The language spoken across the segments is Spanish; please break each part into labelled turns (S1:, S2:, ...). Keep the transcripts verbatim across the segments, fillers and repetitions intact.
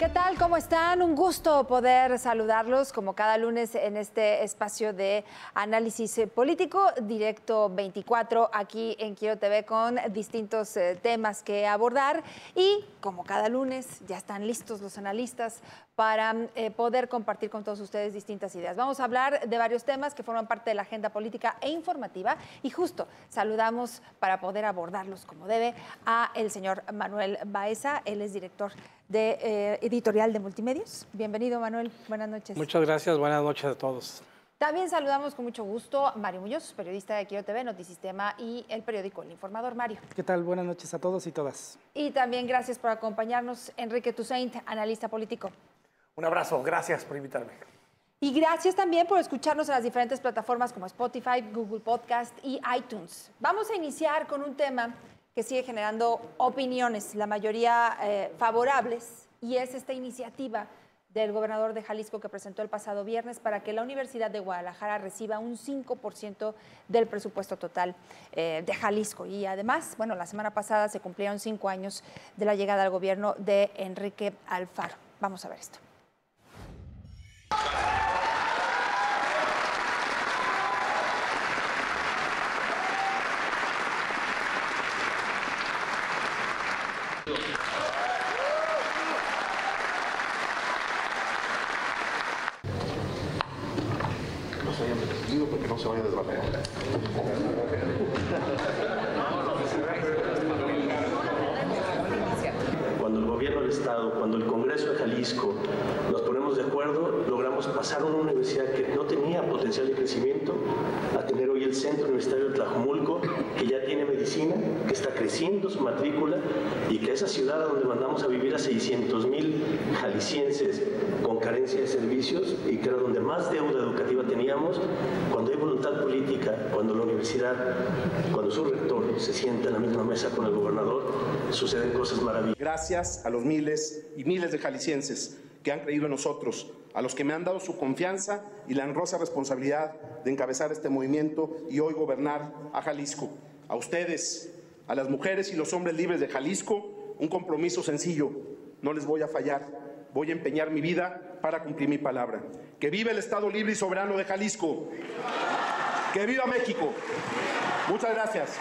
S1: ¿Qué tal? ¿Cómo están? Un gusto poder saludarlos como cada lunes en este espacio de análisis político, Directo veinticuatro, aquí en Quiero T V, con distintos eh, temas que abordar. Y como cada lunes, ya están listos los analistas para eh, poder compartir con todos ustedes distintas ideas. Vamos a hablar de varios temas que forman parte de la agenda política e informativa, y justo saludamos para poder abordarlos como debe a el señor Manuel Baeza. Él es director de eh, editorial de Multimedios. Bienvenido, Manuel. Buenas noches.
S2: Muchas gracias. Buenas noches a todos.
S1: También saludamos con mucho gusto a Mario Muñoz, periodista de Quiero T V, Notisistema y el periódico El Informador. Mario.
S3: ¿Qué tal? Buenas noches a todos y todas.
S1: Y también gracias por acompañarnos, Enrique Toussaint, analista político.
S4: Un abrazo. Gracias por invitarme.
S1: Y gracias también por escucharnos en las diferentes plataformas como Spotify, Google Podcast y iTunes. Vamos a iniciar con un tema que sigue generando opiniones, la mayoría eh, favorables, y es esta iniciativa del gobernador de Jalisco que presentó el pasado viernes para que la Universidad de Guadalajara reciba un cinco por ciento del presupuesto total eh, de Jalisco. Y además, bueno, la semana pasada se cumplieron cinco años de la llegada al gobierno de Enrique Alfaro. Vamos a ver esto.
S5: No se hayan detenido porque no se vaya a desbarrar.
S6: Cuando el gobierno del Estado, cuando el Congreso de Jalisco nos ponemos de acuerdo, logramos pasar a una universidad que no tenía potencial de crecimiento a tener hoy el Centro Universitario de Tlajomulco, que ya tiene medicina, que está creciendo su matrícula, y que esa ciudad donde mandamos a vivir a seiscientos mil jaliscienses con carencia de servicios, y que era donde más deuda educativa teníamos, cuando hay voluntad política, cuando la universidad, cuando su rector se sienta en la misma mesa con el gobernador, suceden cosas maravillosas.
S5: Gracias a los miles y miles de jaliscienses que han creído en nosotros, a los que me han dado su confianza y la honrosa responsabilidad de encabezar este movimiento y hoy gobernar a Jalisco. A ustedes, a las mujeres y los hombres libres de Jalisco, un compromiso sencillo: no les voy a fallar, voy a empeñar mi vida para cumplir mi palabra. ¡Que viva el Estado libre y soberano de Jalisco! ¡Que viva México! Muchas gracias.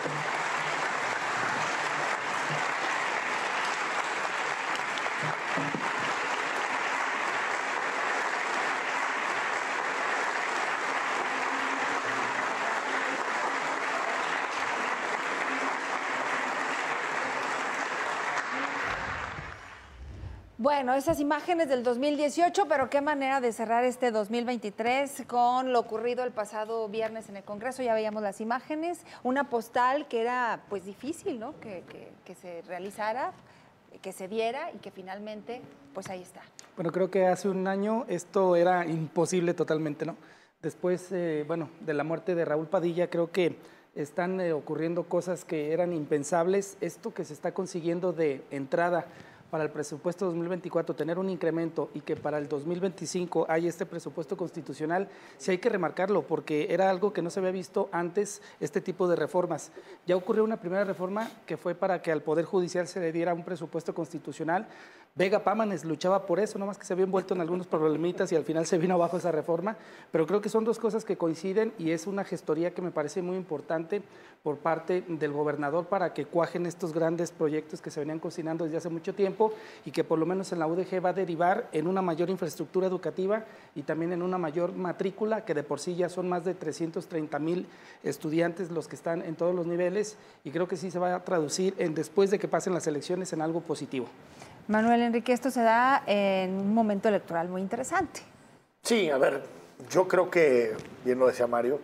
S1: Bueno, esas imágenes del dos mil dieciocho, pero qué manera de cerrar este dos mil veintitrés con lo ocurrido el pasado viernes en el Congreso. Ya veíamos las imágenes, una postal que era pues difícil, ¿no? Que, que, que se realizara, que se diera y que finalmente pues ahí está.
S3: Bueno, creo que hace un año esto era imposible totalmente, ¿no? Después, eh, bueno, de la muerte de Raúl Padilla, creo que están eh, ocurriendo cosas que eran impensables. Esto que se está consiguiendo de entrada para el presupuesto dos mil veinticuatro, tener un incremento, y que para el dos mil veinticinco hay este presupuesto constitucional, sí hay que remarcarlo, porque era algo que no se había visto antes, este tipo de reformas. Ya ocurrió una primera reforma que fue para que al Poder Judicial se le diera un presupuesto constitucional. Vega Pámanes luchaba por eso, nomás que se había envuelto en algunos problemitas y al final se vino abajo esa reforma, pero creo que son dos cosas que coinciden y es una gestoría que me parece muy importante por parte del gobernador para que cuajen estos grandes proyectos que se venían cocinando desde hace mucho tiempo y que por lo menos en la U D G va a derivar en una mayor infraestructura educativa y también en una mayor matrícula, que de por sí ya son más de trescientos treinta mil estudiantes los que están en todos los niveles, y creo que sí se va a traducir en, después de que pasen las elecciones, en algo positivo.
S1: Manuel, Enrique, esto se da en un momento electoral muy interesante.
S4: Sí, a ver, yo creo que, bien lo decía Mario,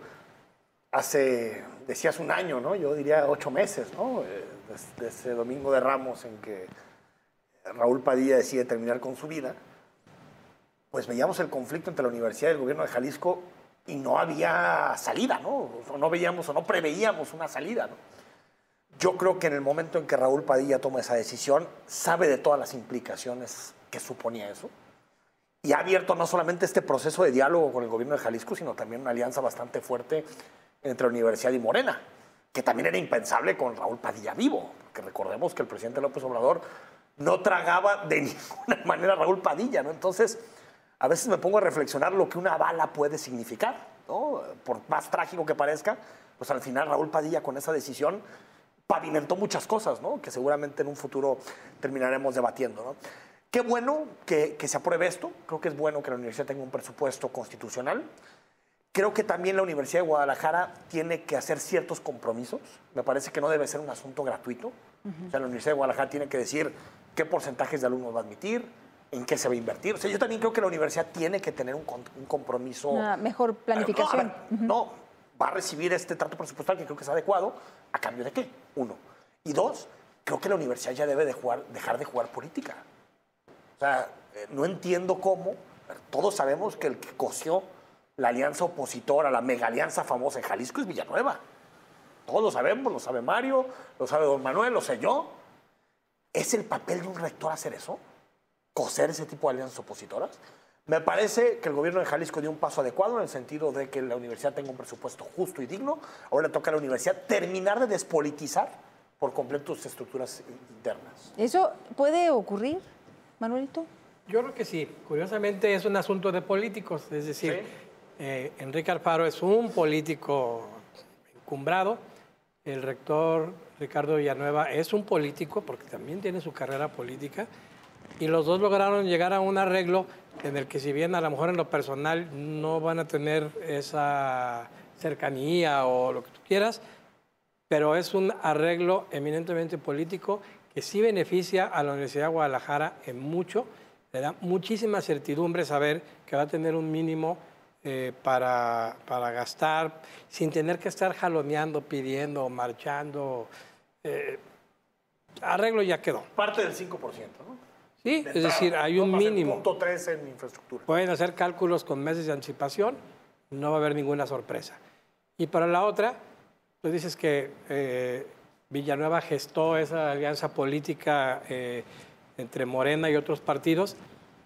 S4: hace, decías un año, ¿no? Yo diría ocho meses, ¿no? Desde ese domingo de Ramos en que Raúl Padilla decide terminar con su vida, pues veíamos el conflicto entre la universidad y el gobierno de Jalisco y no había salida, ¿no? O no veíamos o no preveíamos una salida, ¿no? Yo creo que en el momento en que Raúl Padilla toma esa decisión, sabe de todas las implicaciones que suponía eso, y ha abierto no solamente este proceso de diálogo con el gobierno de Jalisco, sino también una alianza bastante fuerte entre la universidad y Morena, que también era impensable con Raúl Padilla vivo, porque recordemos que el presidente López Obrador no tragaba de ninguna manera a Raúl Padilla, ¿no? Entonces, a veces me pongo a reflexionar lo que una bala puede significar, ¿no? Por más trágico que parezca, pues al final Raúl Padilla con esa decisión pavimentó muchas cosas, ¿no? Que seguramente en un futuro terminaremos debatiendo, ¿no? Qué bueno que, que se apruebe esto. Creo que es bueno que la universidad tenga un presupuesto constitucional. Creo que también la Universidad de Guadalajara tiene que hacer ciertos compromisos. Me parece que no debe ser un asunto gratuito. Uh-huh. O sea, la Universidad de Guadalajara tiene que decir qué porcentajes de alumnos va a admitir, en qué se va a invertir. O sea, yo también creo que la universidad tiene que tener un, un compromiso.
S1: Una mejor planificación.
S4: No, a ver, uh-huh. no, va a recibir este trato presupuestal que creo que es adecuado. ¿A cambio de qué? Uno. Y dos, creo que la universidad ya debe de jugar, dejar de jugar política. O sea, no entiendo cómo. Todos sabemos que el que coció la alianza opositora, la mega alianza famosa en Jalisco es Villanueva. Todos lo sabemos, lo sabe Mario, lo sabe don Manuel, lo sé yo. ¿Es el papel de un rector hacer eso? ¿Coser ese tipo de alianzas opositoras? Me parece que el gobierno de Jalisco dio un paso adecuado en el sentido de que la universidad tenga un presupuesto justo y digno. Ahora le toca a la universidad terminar de despolitizar por completo sus estructuras internas.
S1: ¿Eso puede ocurrir, Manuelito?
S2: Yo creo que sí. Curiosamente es un asunto de políticos. Es decir, ¿sí? eh, Enrique Alfaro es un político encumbrado. El rector Ricardo Villanueva es un político porque también tiene su carrera política. Y los dos lograron llegar a un arreglo en el que, si bien a lo mejor en lo personal no van a tener esa cercanía o lo que tú quieras, pero es un arreglo eminentemente político que sí beneficia a la Universidad de Guadalajara en mucho. Le da muchísima certidumbre saber que va a tener un mínimo eh, para, para gastar sin tener que estar jaloneando, pidiendo, marchando. Eh, arreglo ya quedó.
S4: Parte del cinco por ciento, ¿no?
S2: Sí,
S4: de
S2: es
S4: entrada,
S2: decir, hay
S4: no
S2: un
S4: más el
S2: mínimo.
S4: punto tres en infraestructura.
S2: Pueden hacer cálculos con meses de anticipación, no va a haber ninguna sorpresa. Y para la otra, tú dices que eh, Villanueva gestó esa alianza política eh, entre Morena y otros partidos.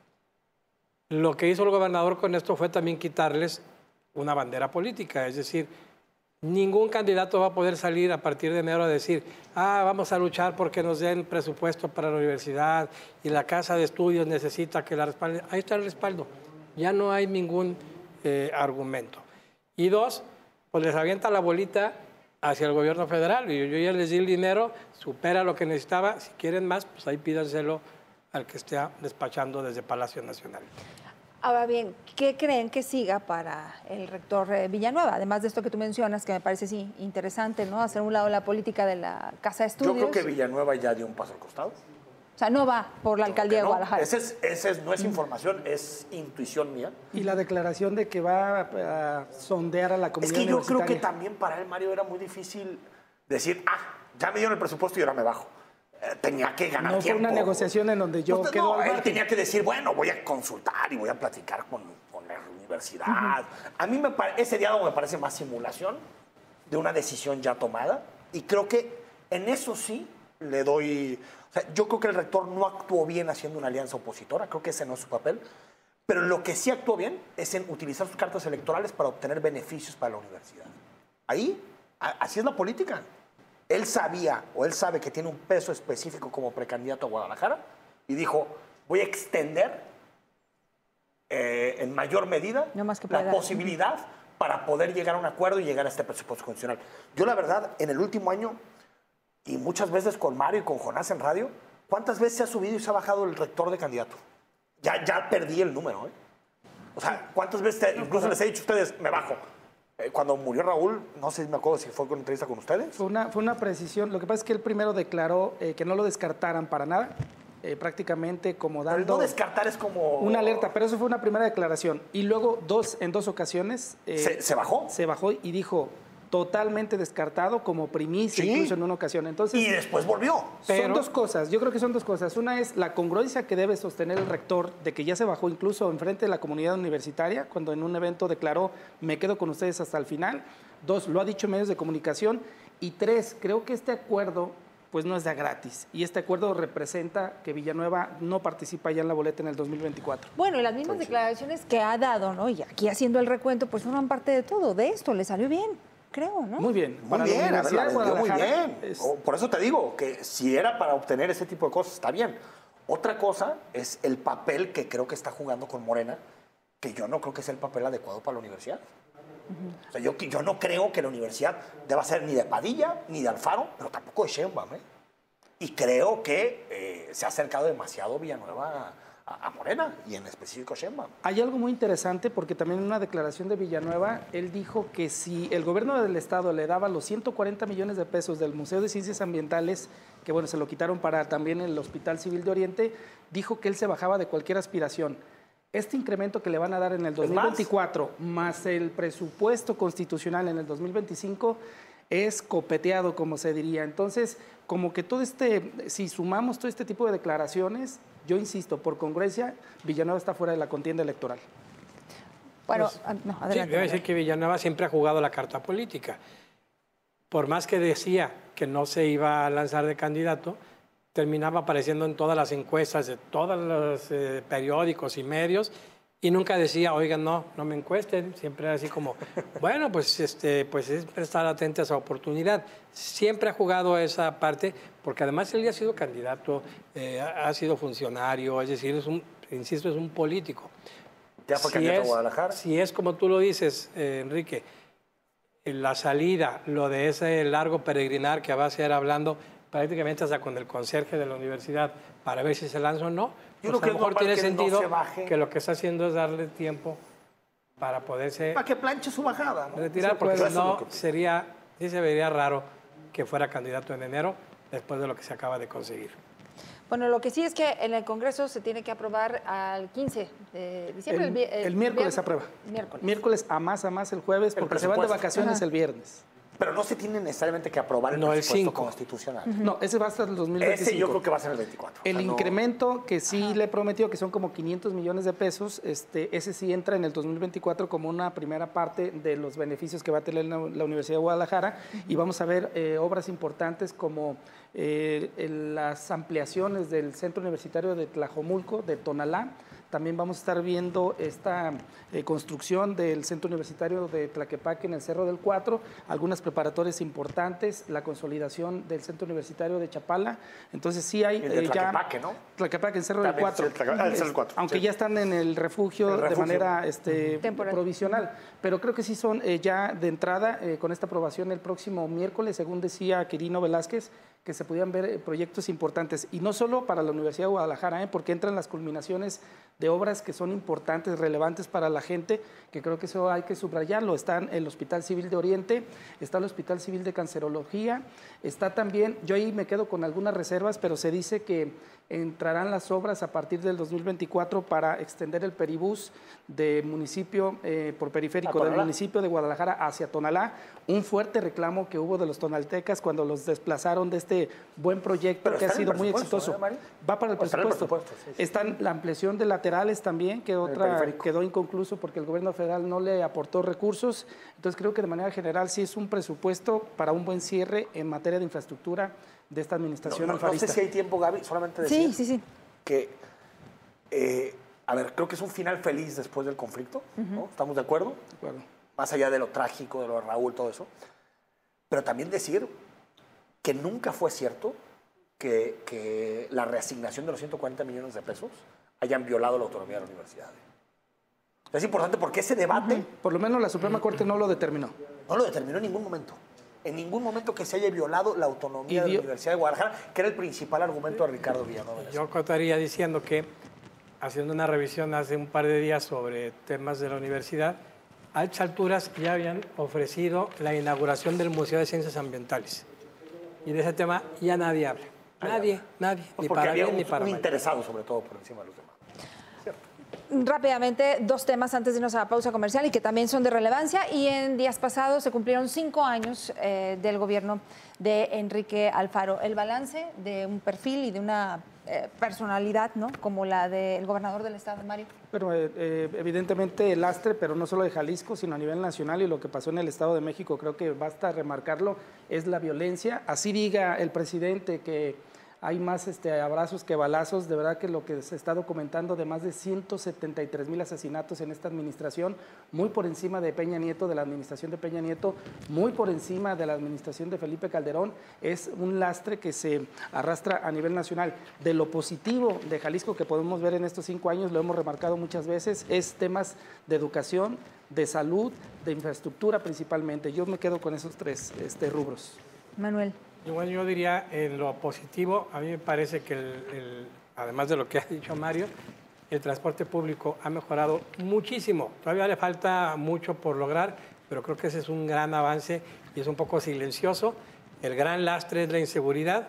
S2: Lo que hizo el gobernador con esto fue también quitarles una bandera política, es decir, ningún candidato va a poder salir a partir de enero a decir, ah, vamos a luchar porque nos den presupuesto para la universidad y la casa de estudios necesita que la respalden. Ahí está el respaldo. Ya no hay ningún eh, argumento. Y dos, pues les avienta la bolita hacia el gobierno federal. Y yo ya les di el dinero, supera lo que necesitaba. Si quieren más, pues ahí pídanselo al que esté despachando desde Palacio Nacional.
S1: Ahora bien, ¿qué creen que siga para el rector eh, Villanueva? Además de esto que tú mencionas, que me parece sí interesante, ¿no? Hacer un lado la política de la Casa de Estudios.
S4: Yo creo que Villanueva ya dio un paso al costado.
S1: O sea, no va por la alcaldía de
S4: no.
S1: Guadalajara.
S4: Ese es, ese es, no es información, es intuición mía.
S3: Y la declaración de que va a, a sondear a la comunidad
S4: Es que yo
S3: universitaria.
S4: creo que también para él, Mario, era muy difícil decir, ah, ya me dieron el presupuesto y ahora me bajo. Eh, tenía que ganar
S3: no
S4: tiempo.
S3: No fue una negociación en donde yo
S4: pues,
S3: quedo
S4: no,
S3: al
S4: él
S3: margen.
S4: tenía que decir, bueno, voy a consultar y voy a platicar con, con la universidad. Uh-huh. A mí me pare, ese diálogo me parece más simulación de una decisión ya tomada. Y creo que en eso sí le doy... O sea, yo creo que el rector no actuó bien haciendo una alianza opositora. Creo que ese no es su papel. Pero lo que sí actuó bien es en utilizar sus cartas electorales para obtener beneficios para la universidad. Ahí, a, así es la política. Él sabía, o él sabe que tiene un peso específico como precandidato a Guadalajara y dijo, voy a extender eh, en mayor medida
S1: no más que
S4: la posibilidad para poder llegar a un acuerdo y llegar a este presupuesto constitucional. Yo, la verdad, en el último año, y muchas veces con Mario y con Jonás en radio, ¿cuántas veces se ha subido y se ha bajado el rector de candidato? Ya, ya perdí el número, ¿eh? O sea, ¿cuántas veces, te, incluso les he dicho a ustedes, me bajo? Cuando murió Raúl, no sé si me acuerdo si fue con entrevista con ustedes.
S3: Fue una, fue una precisión. Lo que pasa es que él primero declaró eh, que no lo descartaran para nada, eh, prácticamente como dando...
S4: Pero no descartar es como...
S3: Una alerta, pero eso fue una primera declaración. Y luego dos, en dos ocasiones... Eh,
S4: ¿Se, ¿Se bajó?
S3: Se bajó y dijo... totalmente descartado como primicia, ¿sí? Incluso en una ocasión. Entonces,
S4: y después volvió.
S3: Pero son dos cosas, yo creo que son dos cosas. Una es la congruencia que debe sostener el rector de que ya se bajó incluso enfrente de la comunidad universitaria, cuando en un evento declaró, me quedo con ustedes hasta el final. Dos, lo ha dicho en medios de comunicación. Y tres, creo que este acuerdo pues no es de gratis. Y este acuerdo representa que Villanueva no participa ya en la boleta en el dos mil veinticuatro.
S1: Bueno, y las mismas sí, declaraciones sí. que ha dado, ¿no? Y aquí haciendo el recuento, pues forman parte de todo. De esto le salió bien. Creo, ¿no?
S3: Muy bien.
S4: Muy
S3: para
S4: bien,
S3: la
S4: a ver, la vendió muy bien.
S3: Es...
S4: Por eso te digo que si era para obtener ese tipo de cosas, está bien. Otra cosa es el papel que creo que está jugando con Morena, que yo no creo que sea el papel adecuado para la universidad. Uh-huh. O sea, yo, yo no creo que la universidad deba ser ni de Padilla, ni de Alfaro, pero tampoco de Sheinbaum, ¿eh? Y creo que eh, se ha acercado demasiado Villanueva a, a Morena, y en específico Sheinbaum.
S3: Hay algo muy interesante, porque también en una declaración de Villanueva, él dijo que si el gobierno del estado le daba los ciento cuarenta millones de pesos del Museo de Ciencias Ambientales, que bueno, se lo quitaron para también el Hospital Civil de Oriente, dijo que él se bajaba de cualquier aspiración. Este incremento que le van a dar en el dos mil veinticuatro, más? más el presupuesto constitucional en el dos mil veinticinco, es copeteado, como se diría. Entonces, como que todo este, si sumamos todo este tipo de declaraciones, yo insisto, por congruencia, Villanueva está fuera de la contienda electoral.
S1: Bueno,
S2: pues,
S1: no, adelante.
S2: Sí, voy a decir que Villanueva siempre ha jugado la carta política. Por más que decía que no se iba a lanzar de candidato, terminaba apareciendo en todas las encuestas de todos los eh, periódicos y medios, y nunca decía, oigan, no, no me encuesten. Siempre era así como, bueno, pues, este, pues es estar atento a esa oportunidad. Siempre ha jugado esa parte, porque además él ya ha sido candidato, eh, ha sido funcionario, es decir, es un, insisto, es un político.
S4: ¿Ya fue
S2: si
S4: candidato
S2: es,
S4: a Guadalajara?
S2: Si es como tú lo dices, eh, Enrique, la salida, lo de ese largo peregrinar que va a ser hablando prácticamente hasta con el conserje de la universidad para ver si se lanza o no,
S4: Yo
S2: pues
S4: creo
S2: a lo mejor tiene
S4: que
S2: sentido
S4: no se baje.
S2: que lo que está haciendo es darle tiempo para poderse
S4: Para que planche su bajada, ¿no?
S2: retirar,
S4: Sí,
S2: porque
S4: pues,
S2: si no
S4: que...
S2: sería, sí se vería raro que fuera candidato en enero después de lo que se acaba de conseguir.
S1: Bueno, lo que sí es que en el Congreso se tiene que aprobar al quince de diciembre.
S3: El,
S1: el, el,
S3: el miércoles
S1: se
S3: aprueba.
S1: Miércoles.
S3: Miércoles a más, a más el jueves, porque se van de vacaciones Ajá. el viernes.
S4: Pero no se tiene necesariamente que aprobar el
S2: no,
S4: presupuesto
S2: el cinco.
S4: constitucional.
S3: Uh-huh. No, ese va hasta el dos mil veinticinco.
S4: Ese yo creo que va a ser el veinticuatro.
S3: El
S4: o sea,
S3: incremento
S4: no...
S3: que sí
S1: Ajá.
S3: le prometió, que son como quinientos millones de pesos, este, ese sí entra en el dos mil veinticuatro como una primera parte de los beneficios que va a tener la, la Universidad de Guadalajara. Uh-huh. Y vamos a ver eh, obras importantes como eh, las ampliaciones del Centro Universitario de Tlajomulco, de Tonalá. También vamos a estar viendo esta eh, construcción del Centro Universitario de Tlaquepaque en el Cerro del Cuatro, algunas preparatorias importantes, la consolidación del Centro Universitario de Chapala. Entonces sí hay
S4: y de
S3: eh,
S4: Tlaquepaque,
S3: ya...
S4: ¿no?
S3: Tlaquepaque, en Cerro
S4: También,
S3: del Cuatro.
S4: Sí, el ah, el Cerro del Cuatro.
S3: Aunque
S4: sí.
S3: ya están en el refugio,
S4: el refugio.
S3: de manera este,
S1: Temporal.
S3: provisional. Pero creo que sí son eh, ya de entrada, eh, con esta aprobación el próximo miércoles, según decía Quirino Velázquez, que se podían ver eh, proyectos importantes. Y no solo para la Universidad de Guadalajara, eh, porque entran las culminaciones de obras que son importantes, relevantes para la gente, que creo que eso hay que subrayarlo. Están el Hospital Civil de Oriente, está el Hospital Civil de Cancerología, está también, yo ahí me quedo con algunas reservas, pero se dice que entrarán las obras a partir del dos mil veinticuatro para extender el peribús de municipio, eh, por periférico del municipio de Guadalajara hacia Tonalá, un fuerte reclamo que hubo de los tonaltecas cuando los desplazaron de este buen proyecto
S4: pero
S3: que ha sido muy exitoso.
S4: ¿eh,
S3: Va para el presupuesto.
S4: El presupuesto sí, sí.
S3: Están la ampliación de laterales también, que otra quedó inconcluso porque el gobierno federal no le aportó recursos. Entonces creo que de manera general sí es un presupuesto para un buen cierre en materia de infraestructura de esta administración
S4: no, no,
S3: alfarista.
S4: No sé si hay tiempo, Gaby, solamente decir
S1: sí, sí, sí.
S4: que, eh, a ver, creo que es un final feliz después del conflicto, uh-huh. ¿no? ¿Estamos de acuerdo?
S3: De acuerdo.
S4: Más allá de lo trágico, de lo de Raúl, todo eso. Pero también decir que nunca fue cierto que, que la reasignación de los ciento cuarenta millones de pesos hayan violado la autonomía de la universidad. Es importante porque ese debate... Uh-huh.
S3: Por lo menos la Suprema Corte no lo determinó.
S4: No lo determinó en ningún momento. En ningún momento que se haya violado la autonomía de la Universidad de Guadalajara, que era el principal argumento de Ricardo Villanueva.
S2: Yo contaría diciendo que, haciendo una revisión hace un par de días sobre temas de la universidad, a estas alturas ya habían ofrecido la inauguración del Museo de Ciencias Ambientales. Y de ese tema ya nadie habla. Nadie, nadie.
S4: Pues
S2: ni
S4: porque
S2: para
S4: había
S2: bien
S4: un,
S2: ni para
S4: un
S2: mal.
S4: interesado, sobre todo, por encima de los demás.
S1: Rápidamente, dos temas antes de irnos a la pausa comercial y que también son de relevancia. Y en días pasados se cumplieron cinco años eh, del gobierno de Enrique Alfaro. El balance de un perfil y de una eh, personalidad, ¿no?, como la del gobernador del estado, Mario.
S3: Pero eh, eh, evidentemente el lastre, pero no solo de Jalisco, sino a nivel nacional, y lo que pasó en el Estado de México, creo que basta remarcarlo, es la violencia. Así diga el presidente que hay más este, abrazos que balazos. De verdad que lo que se está documentando de más de ciento setenta y tres mil asesinatos en esta administración, muy por encima de Peña Nieto, de la administración de Peña Nieto, muy por encima de la administración de Felipe Calderón, es un lastre que se arrastra a nivel nacional. De lo positivo de Jalisco que podemos ver en estos cinco años, lo hemos remarcado muchas veces, es temas de educación, de salud, de infraestructura principalmente. Yo me quedo con esos tres este, rubros.
S1: Manuel.
S2: Igual yo diría en lo positivo, a mí me parece que el, el, además de lo que ha dicho Mario, el transporte público ha mejorado muchísimo. Todavía le falta mucho por lograr, pero creo que ese es un gran avance y es un poco silencioso. El gran lastre es la inseguridad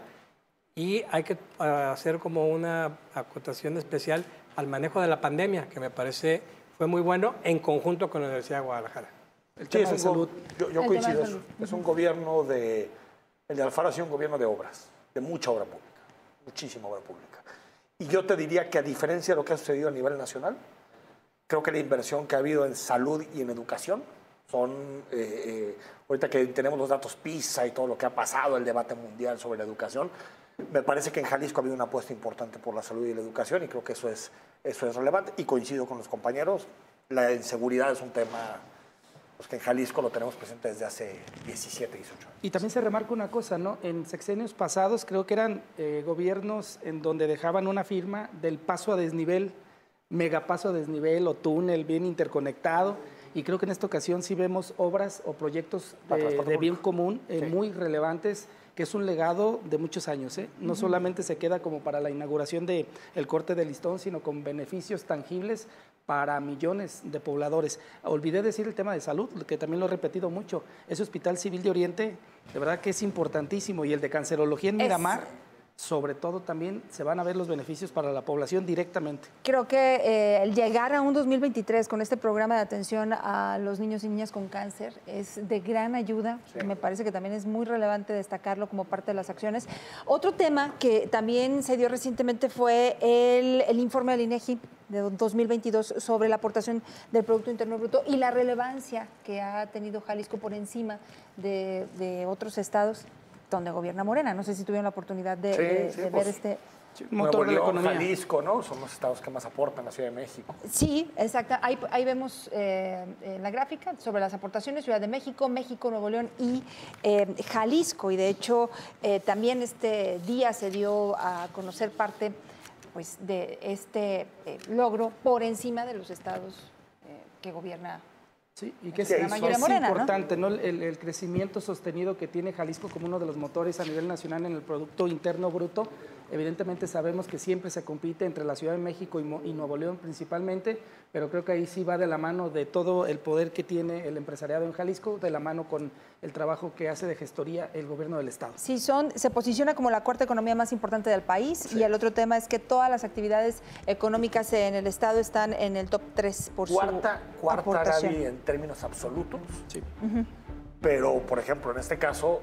S2: y hay que hacer como una acotación especial al manejo de la pandemia, que me parece fue muy bueno en conjunto con la Universidad de Guadalajara.
S4: El sí, es un salud. Yo, yo coincido, es, es un gobierno de... El de Alfaro ha sido un gobierno de obras, de mucha obra pública, muchísima obra pública. Y yo te diría que a diferencia de lo que ha sucedido a nivel nacional, creo que la inversión que ha habido en salud y en educación son, eh, eh, ahorita que tenemos los datos PISA y todo lo que ha pasado, el debate mundial sobre la educación, me parece que en Jalisco ha habido una apuesta importante por la salud y la educación y creo que eso es, eso es relevante. Y coincido con los compañeros, la inseguridad es un tema pues, que en Jalisco lo tenemos presente desde hace diecisiete, dieciocho años.
S3: Y también se remarca una cosa, ¿no? En sexenios pasados creo que eran eh, gobiernos en donde dejaban una firma del paso a desnivel, megapaso a desnivel o túnel bien interconectado. Y creo que en esta ocasión sí vemos obras o proyectos de, de bien común eh, sí. muy relevantes, que es un legado de muchos años. ¿eh? No uh-huh. solamente se queda como para la inauguración del corte de listón, sino con beneficios tangibles para millones de pobladores. Olvidé decir el tema de salud, que también lo he repetido mucho. Ese Hospital Civil de Oriente, de verdad que es importantísimo. Y el de Cancerología en Miramar, es... sobre todo también se van a ver los beneficios para la población directamente.
S1: Creo que eh, el llegar a un dos mil veintitrés con este programa de atención a los niños y niñas con cáncer es de gran ayuda. Sí. Me parece que también es muy relevante destacarlo como parte de las acciones. Otro tema que también se dio recientemente fue el, el informe del INEGI de dos mil veintidós sobre la aportación del Producto Interno Bruto y la relevancia que ha tenido Jalisco por encima de, de otros estados donde gobierna Morena. No sé si tuvieron la oportunidad de, sí, de,
S4: sí,
S1: de
S4: pues,
S1: ver este...
S4: Sí, motor de la economía. Jalisco, ¿no? Son los estados que más aportan a la Ciudad de México.
S1: Sí, exacto. Ahí, ahí vemos eh, en la gráfica sobre las aportaciones, Ciudad de México, México, Nuevo León y eh, Jalisco. Y de hecho, eh, también este día se dio a conocer parte pues, de este eh, logro por encima de los estados eh, que gobierna.
S3: Sí, y que es, es morena, importante, ¿no? ¿no? El, el crecimiento sostenido que tiene Jalisco como uno de los motores a nivel nacional en el Producto Interno Bruto. Evidentemente sabemos que siempre se compite entre la Ciudad de México y, y Nuevo León principalmente, pero creo que ahí sí va de la mano de todo el poder que tiene el empresariado en Jalisco, de la mano con el trabajo que hace de gestoría el gobierno del estado.
S1: Sí, son, se posiciona como la cuarta economía más importante del país sí. y el otro tema es que todas las actividades económicas en el estado están en el top tres por
S4: cuarta,
S1: su
S4: cuarta,
S1: aportación.
S4: Gaby, en términos absolutos,
S3: sí.
S4: uh-huh. pero por ejemplo en este caso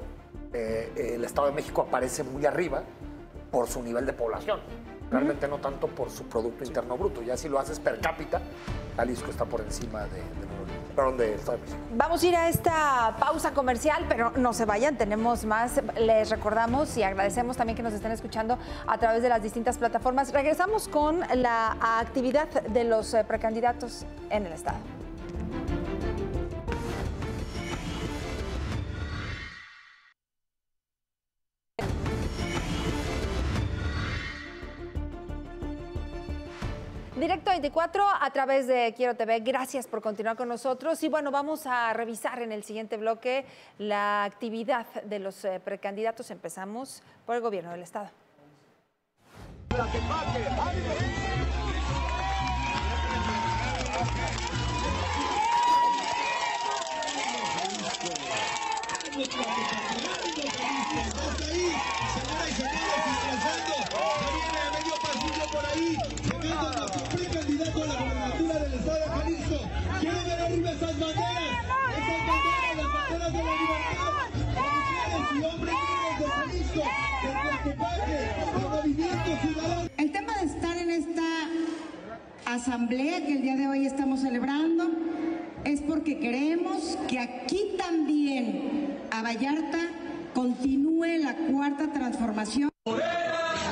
S4: eh, el Estado de México aparece muy arriba por su nivel de población, realmente uh-huh. no tanto por su Producto Interno Bruto. Ya si lo haces per cápita, Jalisco está por encima de, de, perdón, de Estado de México.
S1: Vamos a ir a esta pausa comercial, pero no se vayan, tenemos más. Les recordamos y agradecemos también que nos estén escuchando a través de las distintas plataformas. Regresamos con la actividad de los precandidatos en el estado. Directo veinticuatro a través de Quiero T V. Gracias por continuar con nosotros. Y bueno, vamos a revisar en el siguiente bloque la actividad de los eh, precandidatos. Empezamos por el gobierno del estado.
S7: Precandidato a la gobernatura del estado de Jalisco. Quiero ver arriba esas banderas, esas banderas, las banderas de la libertad, mujeres y hombres libres de Jalisco, de Tlaquepaque, el Movimiento Ciudadano.
S8: El tema de estar en esta asamblea que el día de hoy estamos celebrando es porque queremos que aquí también, a Vallarta, continúe la cuarta transformación.
S7: ¡Morena!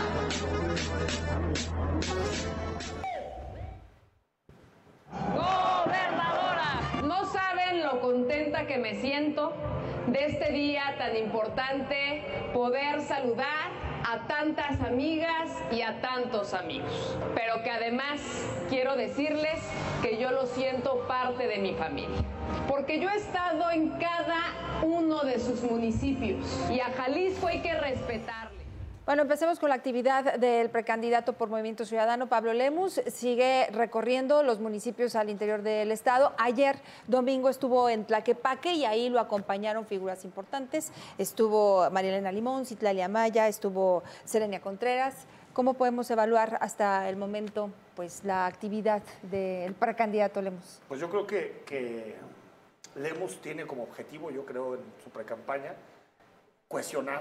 S9: Gobernadora, no saben lo contenta que me siento de este día tan importante, poder saludar a tantas amigas y a tantos amigos, pero que además quiero decirles que yo lo siento parte de mi familia, porque yo he estado en cada uno de sus municipios y a Jalisco hay que respetarle.
S1: Bueno, empecemos con la actividad del precandidato por Movimiento Ciudadano, Pablo Lemus. Sigue recorriendo los municipios al interior del estado. Ayer, domingo, estuvo en Tlaquepaque y ahí lo acompañaron figuras importantes. Estuvo María Elena Limón, Citlali Amaya, estuvo Serenia Contreras. ¿Cómo podemos evaluar hasta el momento pues, la actividad del precandidato Lemus?
S4: Pues yo creo que, que Lemus tiene como objetivo, yo creo, en su precampaña, cohesionar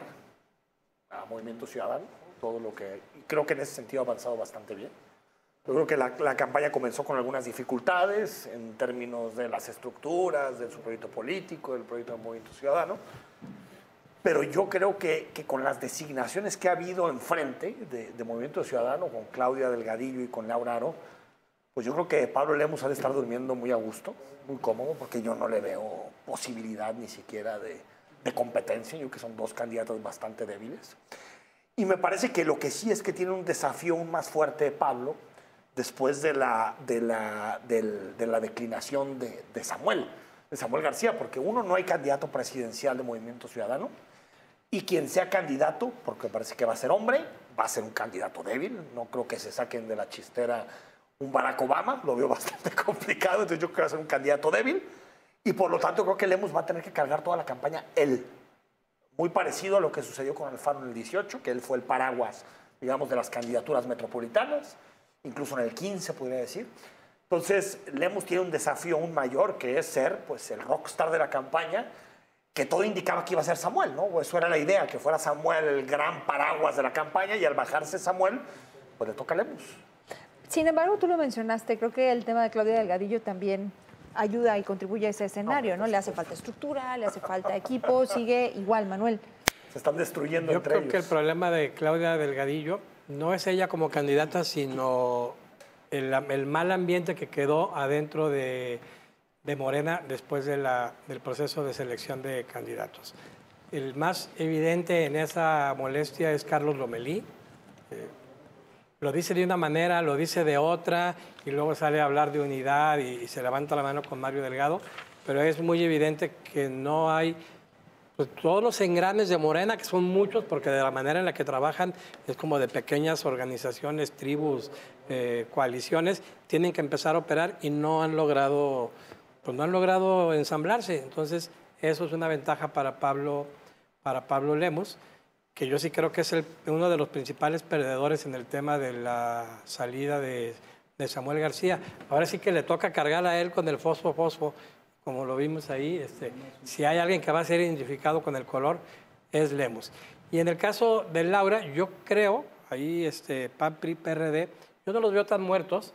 S4: a Movimiento Ciudadano, todo lo que, creo que en ese sentido ha avanzado bastante bien. Yo creo que la, la campaña comenzó con algunas dificultades en términos de las estructuras, de su proyecto político, del proyecto de Movimiento Ciudadano, pero yo creo que, que con las designaciones que ha habido enfrente de, de Movimiento Ciudadano, con Claudia Delgadillo y con Laura Aro, pues yo creo que Pablo Lemus ha de estar durmiendo muy a gusto, muy cómodo, porque yo no le veo posibilidad ni siquiera de de competencia, yo creo que son dos candidatos bastante débiles. Y me parece que lo que sí es que tiene un desafío aún más fuerte de Pablo después de la, de la, del, de la declinación de, de Samuel, de Samuel García, porque uno, no hay candidato presidencial de Movimiento Ciudadano, y quien sea candidato, porque parece que va a ser hombre, va a ser un candidato débil, no creo que se saquen de la chistera un Barack Obama, lo veo bastante complicado, entonces yo creo que va a ser un candidato débil. Y por lo tanto creo que Lemus va a tener que cargar toda la campaña él. Muy parecido a lo que sucedió con Alfaro en el dieciocho, que él fue el paraguas, digamos, de las candidaturas metropolitanas, incluso en el quince podría decir. Entonces Lemus tiene un desafío aún mayor, que es ser pues, el rockstar de la campaña, que todo indicaba que iba a ser Samuel, ¿no? O eso era la idea, que fuera Samuel el gran paraguas de la campaña, y al bajarse Samuel, pues le toca a Lemus.
S1: Sin embargo, tú lo mencionaste, creo que el tema de Claudia Delgadillo también ayuda y contribuye a ese escenario, ¿no? Le hace falta estructura, le hace falta equipo, sigue igual, Manuel.
S4: Se están destruyendo
S2: Yo
S4: entre
S2: creo
S4: ellos.
S2: que el problema de Claudia Delgadillo no es ella como candidata, sino el, el mal ambiente que quedó adentro de, de Morena después de la, del proceso de selección de candidatos. El más evidente en esa molestia es Carlos Lomelí. Eh, Lo dice de una manera, lo dice de otra, y luego sale a hablar de unidad y, y se levanta la mano con Mario Delgado, pero es muy evidente que no hay pues, todos los engranes de Morena, que son muchos, porque de la manera en la que trabajan es como de pequeñas organizaciones, tribus, eh, coaliciones, tienen que empezar a operar y no han logrado, pues no han logrado ensamblarse. Entonces, eso es una ventaja para Pablo, para Pablo Lemus, que yo sí creo que es el, uno de los principales perdedores en el tema de la salida de, de Samuel García. Ahora sí que le toca cargar a él con el fosfo-fosfo, como lo vimos ahí. Este, si hay alguien que va a ser identificado con el color, es Lemus. Y en el caso de Laura, yo creo, ahí este, P A N, P R I, P R D, yo no los veo tan muertos,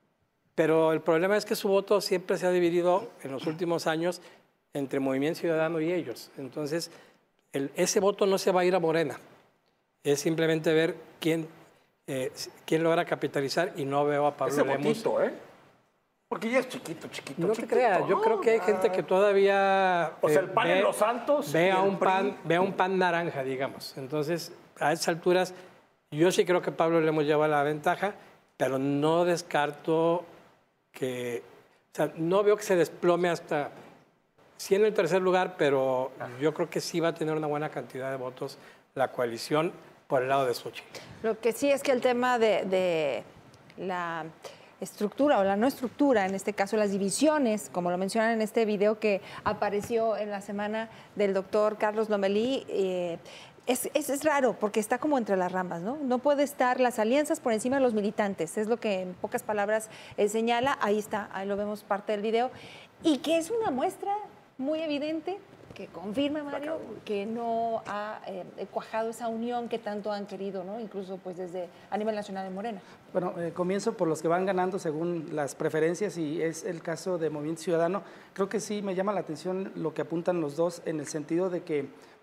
S2: pero el problema es que su voto siempre se ha dividido en los últimos años entre Movimiento Ciudadano y ellos. Entonces, El, ese voto no se va a ir a Morena, es simplemente ver quién, eh, quién logra capitalizar, y no veo a Pablo
S4: Ese
S2: Lemus.
S4: Votito, ¿eh? Porque ya es chiquito, chiquito,
S2: No
S4: chiquito.
S2: te creas, yo creo que hay gente que todavía
S4: O sea,
S2: eh,
S4: el pan
S2: ve,
S4: en los altos.
S2: ve,
S4: y
S2: a
S4: el
S2: un
S4: P R I.
S2: pan, ve a un pan naranja, digamos. Entonces, a esas alturas, yo sí creo que Pablo Lemus lleva la ventaja, pero no descarto que, o sea, no veo que se desplome hasta... Sí en el tercer lugar, pero yo creo que sí va a tener una buena cantidad de votos la coalición por el lado de Xochitl.
S1: Lo que sí es que el tema de, de la estructura o la no estructura, en este caso las divisiones, como lo mencionan en este video que apareció en la semana del doctor Carlos Lomelí, eh, es, es, es raro porque está como entre las ramas, ¿no? No puede estar las alianzas por encima de los militantes, es lo que en pocas palabras eh, señala. Ahí está, ahí lo vemos parte del video, y que es una muestra muy evidente que confirma, Mario, que no ha eh, cuajado esa unión que tanto han querido, ¿no? Incluso pues desde a nivel nacional en Morena.
S3: Bueno, eh, comienzo por los que van ganando según las preferencias, y es el caso de Movimiento Ciudadano. Creo que sí me llama la atención lo que apuntan los dos, en el sentido de que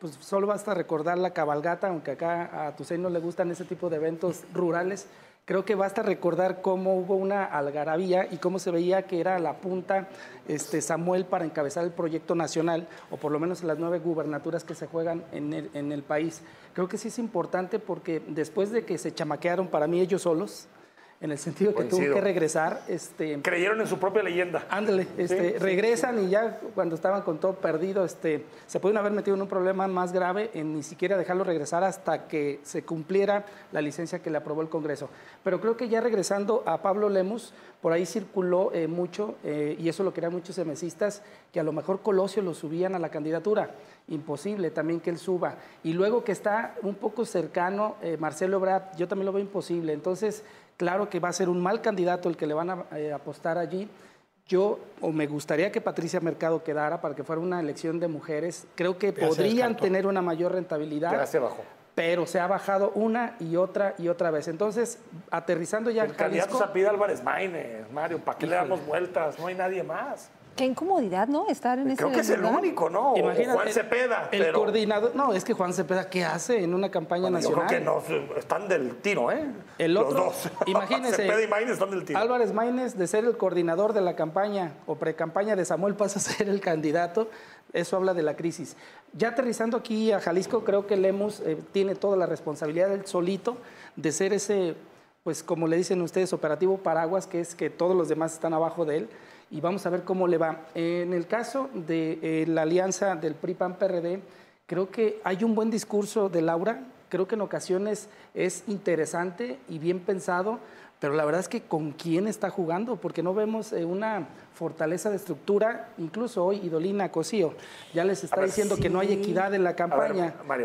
S3: pues solo basta recordar la cabalgata, aunque acá a Tusey no le gustan ese tipo de eventos rurales. Creo que basta recordar cómo hubo una algarabía y cómo se veía que era la punta este, Samuel para encabezar el proyecto nacional, o por lo menos en las nueve gubernaturas que se juegan en el, en el país. Creo que sí es importante porque después de que se chamaquearon para mí ellos solos, en el sentido que
S4: Coincido.
S3: tuvo que regresar. Este,
S4: Creyeron en su propia leyenda.
S3: Ándale, este,
S4: Sí, sí,
S3: regresan y ya cuando estaban con todo perdido, este, se pueden haber metido en un problema más grave en ni siquiera dejarlo regresar hasta que se cumpliera la licencia que le aprobó el Congreso. Pero creo que ya regresando a Pablo Lemus, por ahí circuló eh, mucho, eh, y eso lo querían muchos emesistas, que a lo mejor Colosio lo subían a la candidatura. Imposible también que él suba. Y luego que está un poco cercano eh, Marcelo Ebrard, yo también lo veo imposible. Entonces, claro que va a ser un mal candidato el que le van a eh, apostar allí. Yo, o me gustaría que Patricia Mercado quedara para que fuera una elección de mujeres. Creo que
S2: Ya se
S3: podrían
S2: descartó.
S3: tener una mayor rentabilidad.
S4: Ya se bajó.
S3: Pero se ha bajado una y otra y otra vez. Entonces, aterrizando ya en
S4: El candidato
S3: Jalisco,
S4: es a Pida Álvarez Maínez, Mario. ¿Para qué le damos vueltas? No hay nadie más.
S1: Qué incomodidad, ¿no? Estar en ese
S4: Creo que es el
S1: lugar.
S4: único, ¿no? O
S3: imagínate,
S4: Juan Cepeda.
S3: el
S4: pero,
S3: coordinador, no, es que Juan Cepeda, ¿qué hace en una campaña
S4: bueno, yo
S3: nacional?
S4: creo que no, están del tiro, ¿eh?
S3: El otro,
S4: Los dos.
S3: imagínense,
S4: Cepeda y Maínez están del tiro.
S3: Álvarez Maínez, de ser el coordinador de la campaña o precampaña de Samuel, pasa a ser el candidato. Eso habla de la crisis. Ya aterrizando aquí a Jalisco, creo que Lemus eh, tiene toda la responsabilidad él solito de ser ese, pues como le dicen ustedes, operativo paraguas, que es que todos los demás están abajo de él. Y vamos a ver cómo le va. En el caso de eh, la alianza del P R I P A N P R D, creo que hay un buen discurso de Laura. Creo que en ocasiones es interesante y bien pensado, pero la verdad es que ¿con quién está jugando? Porque no vemos eh, una fortaleza de estructura. Incluso hoy Idolina Cosío ya les está
S4: ver,
S3: diciendo
S4: sí.
S3: que no hay equidad en la campaña.
S4: A ver, Mario,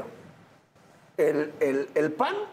S4: el, el, el P A N,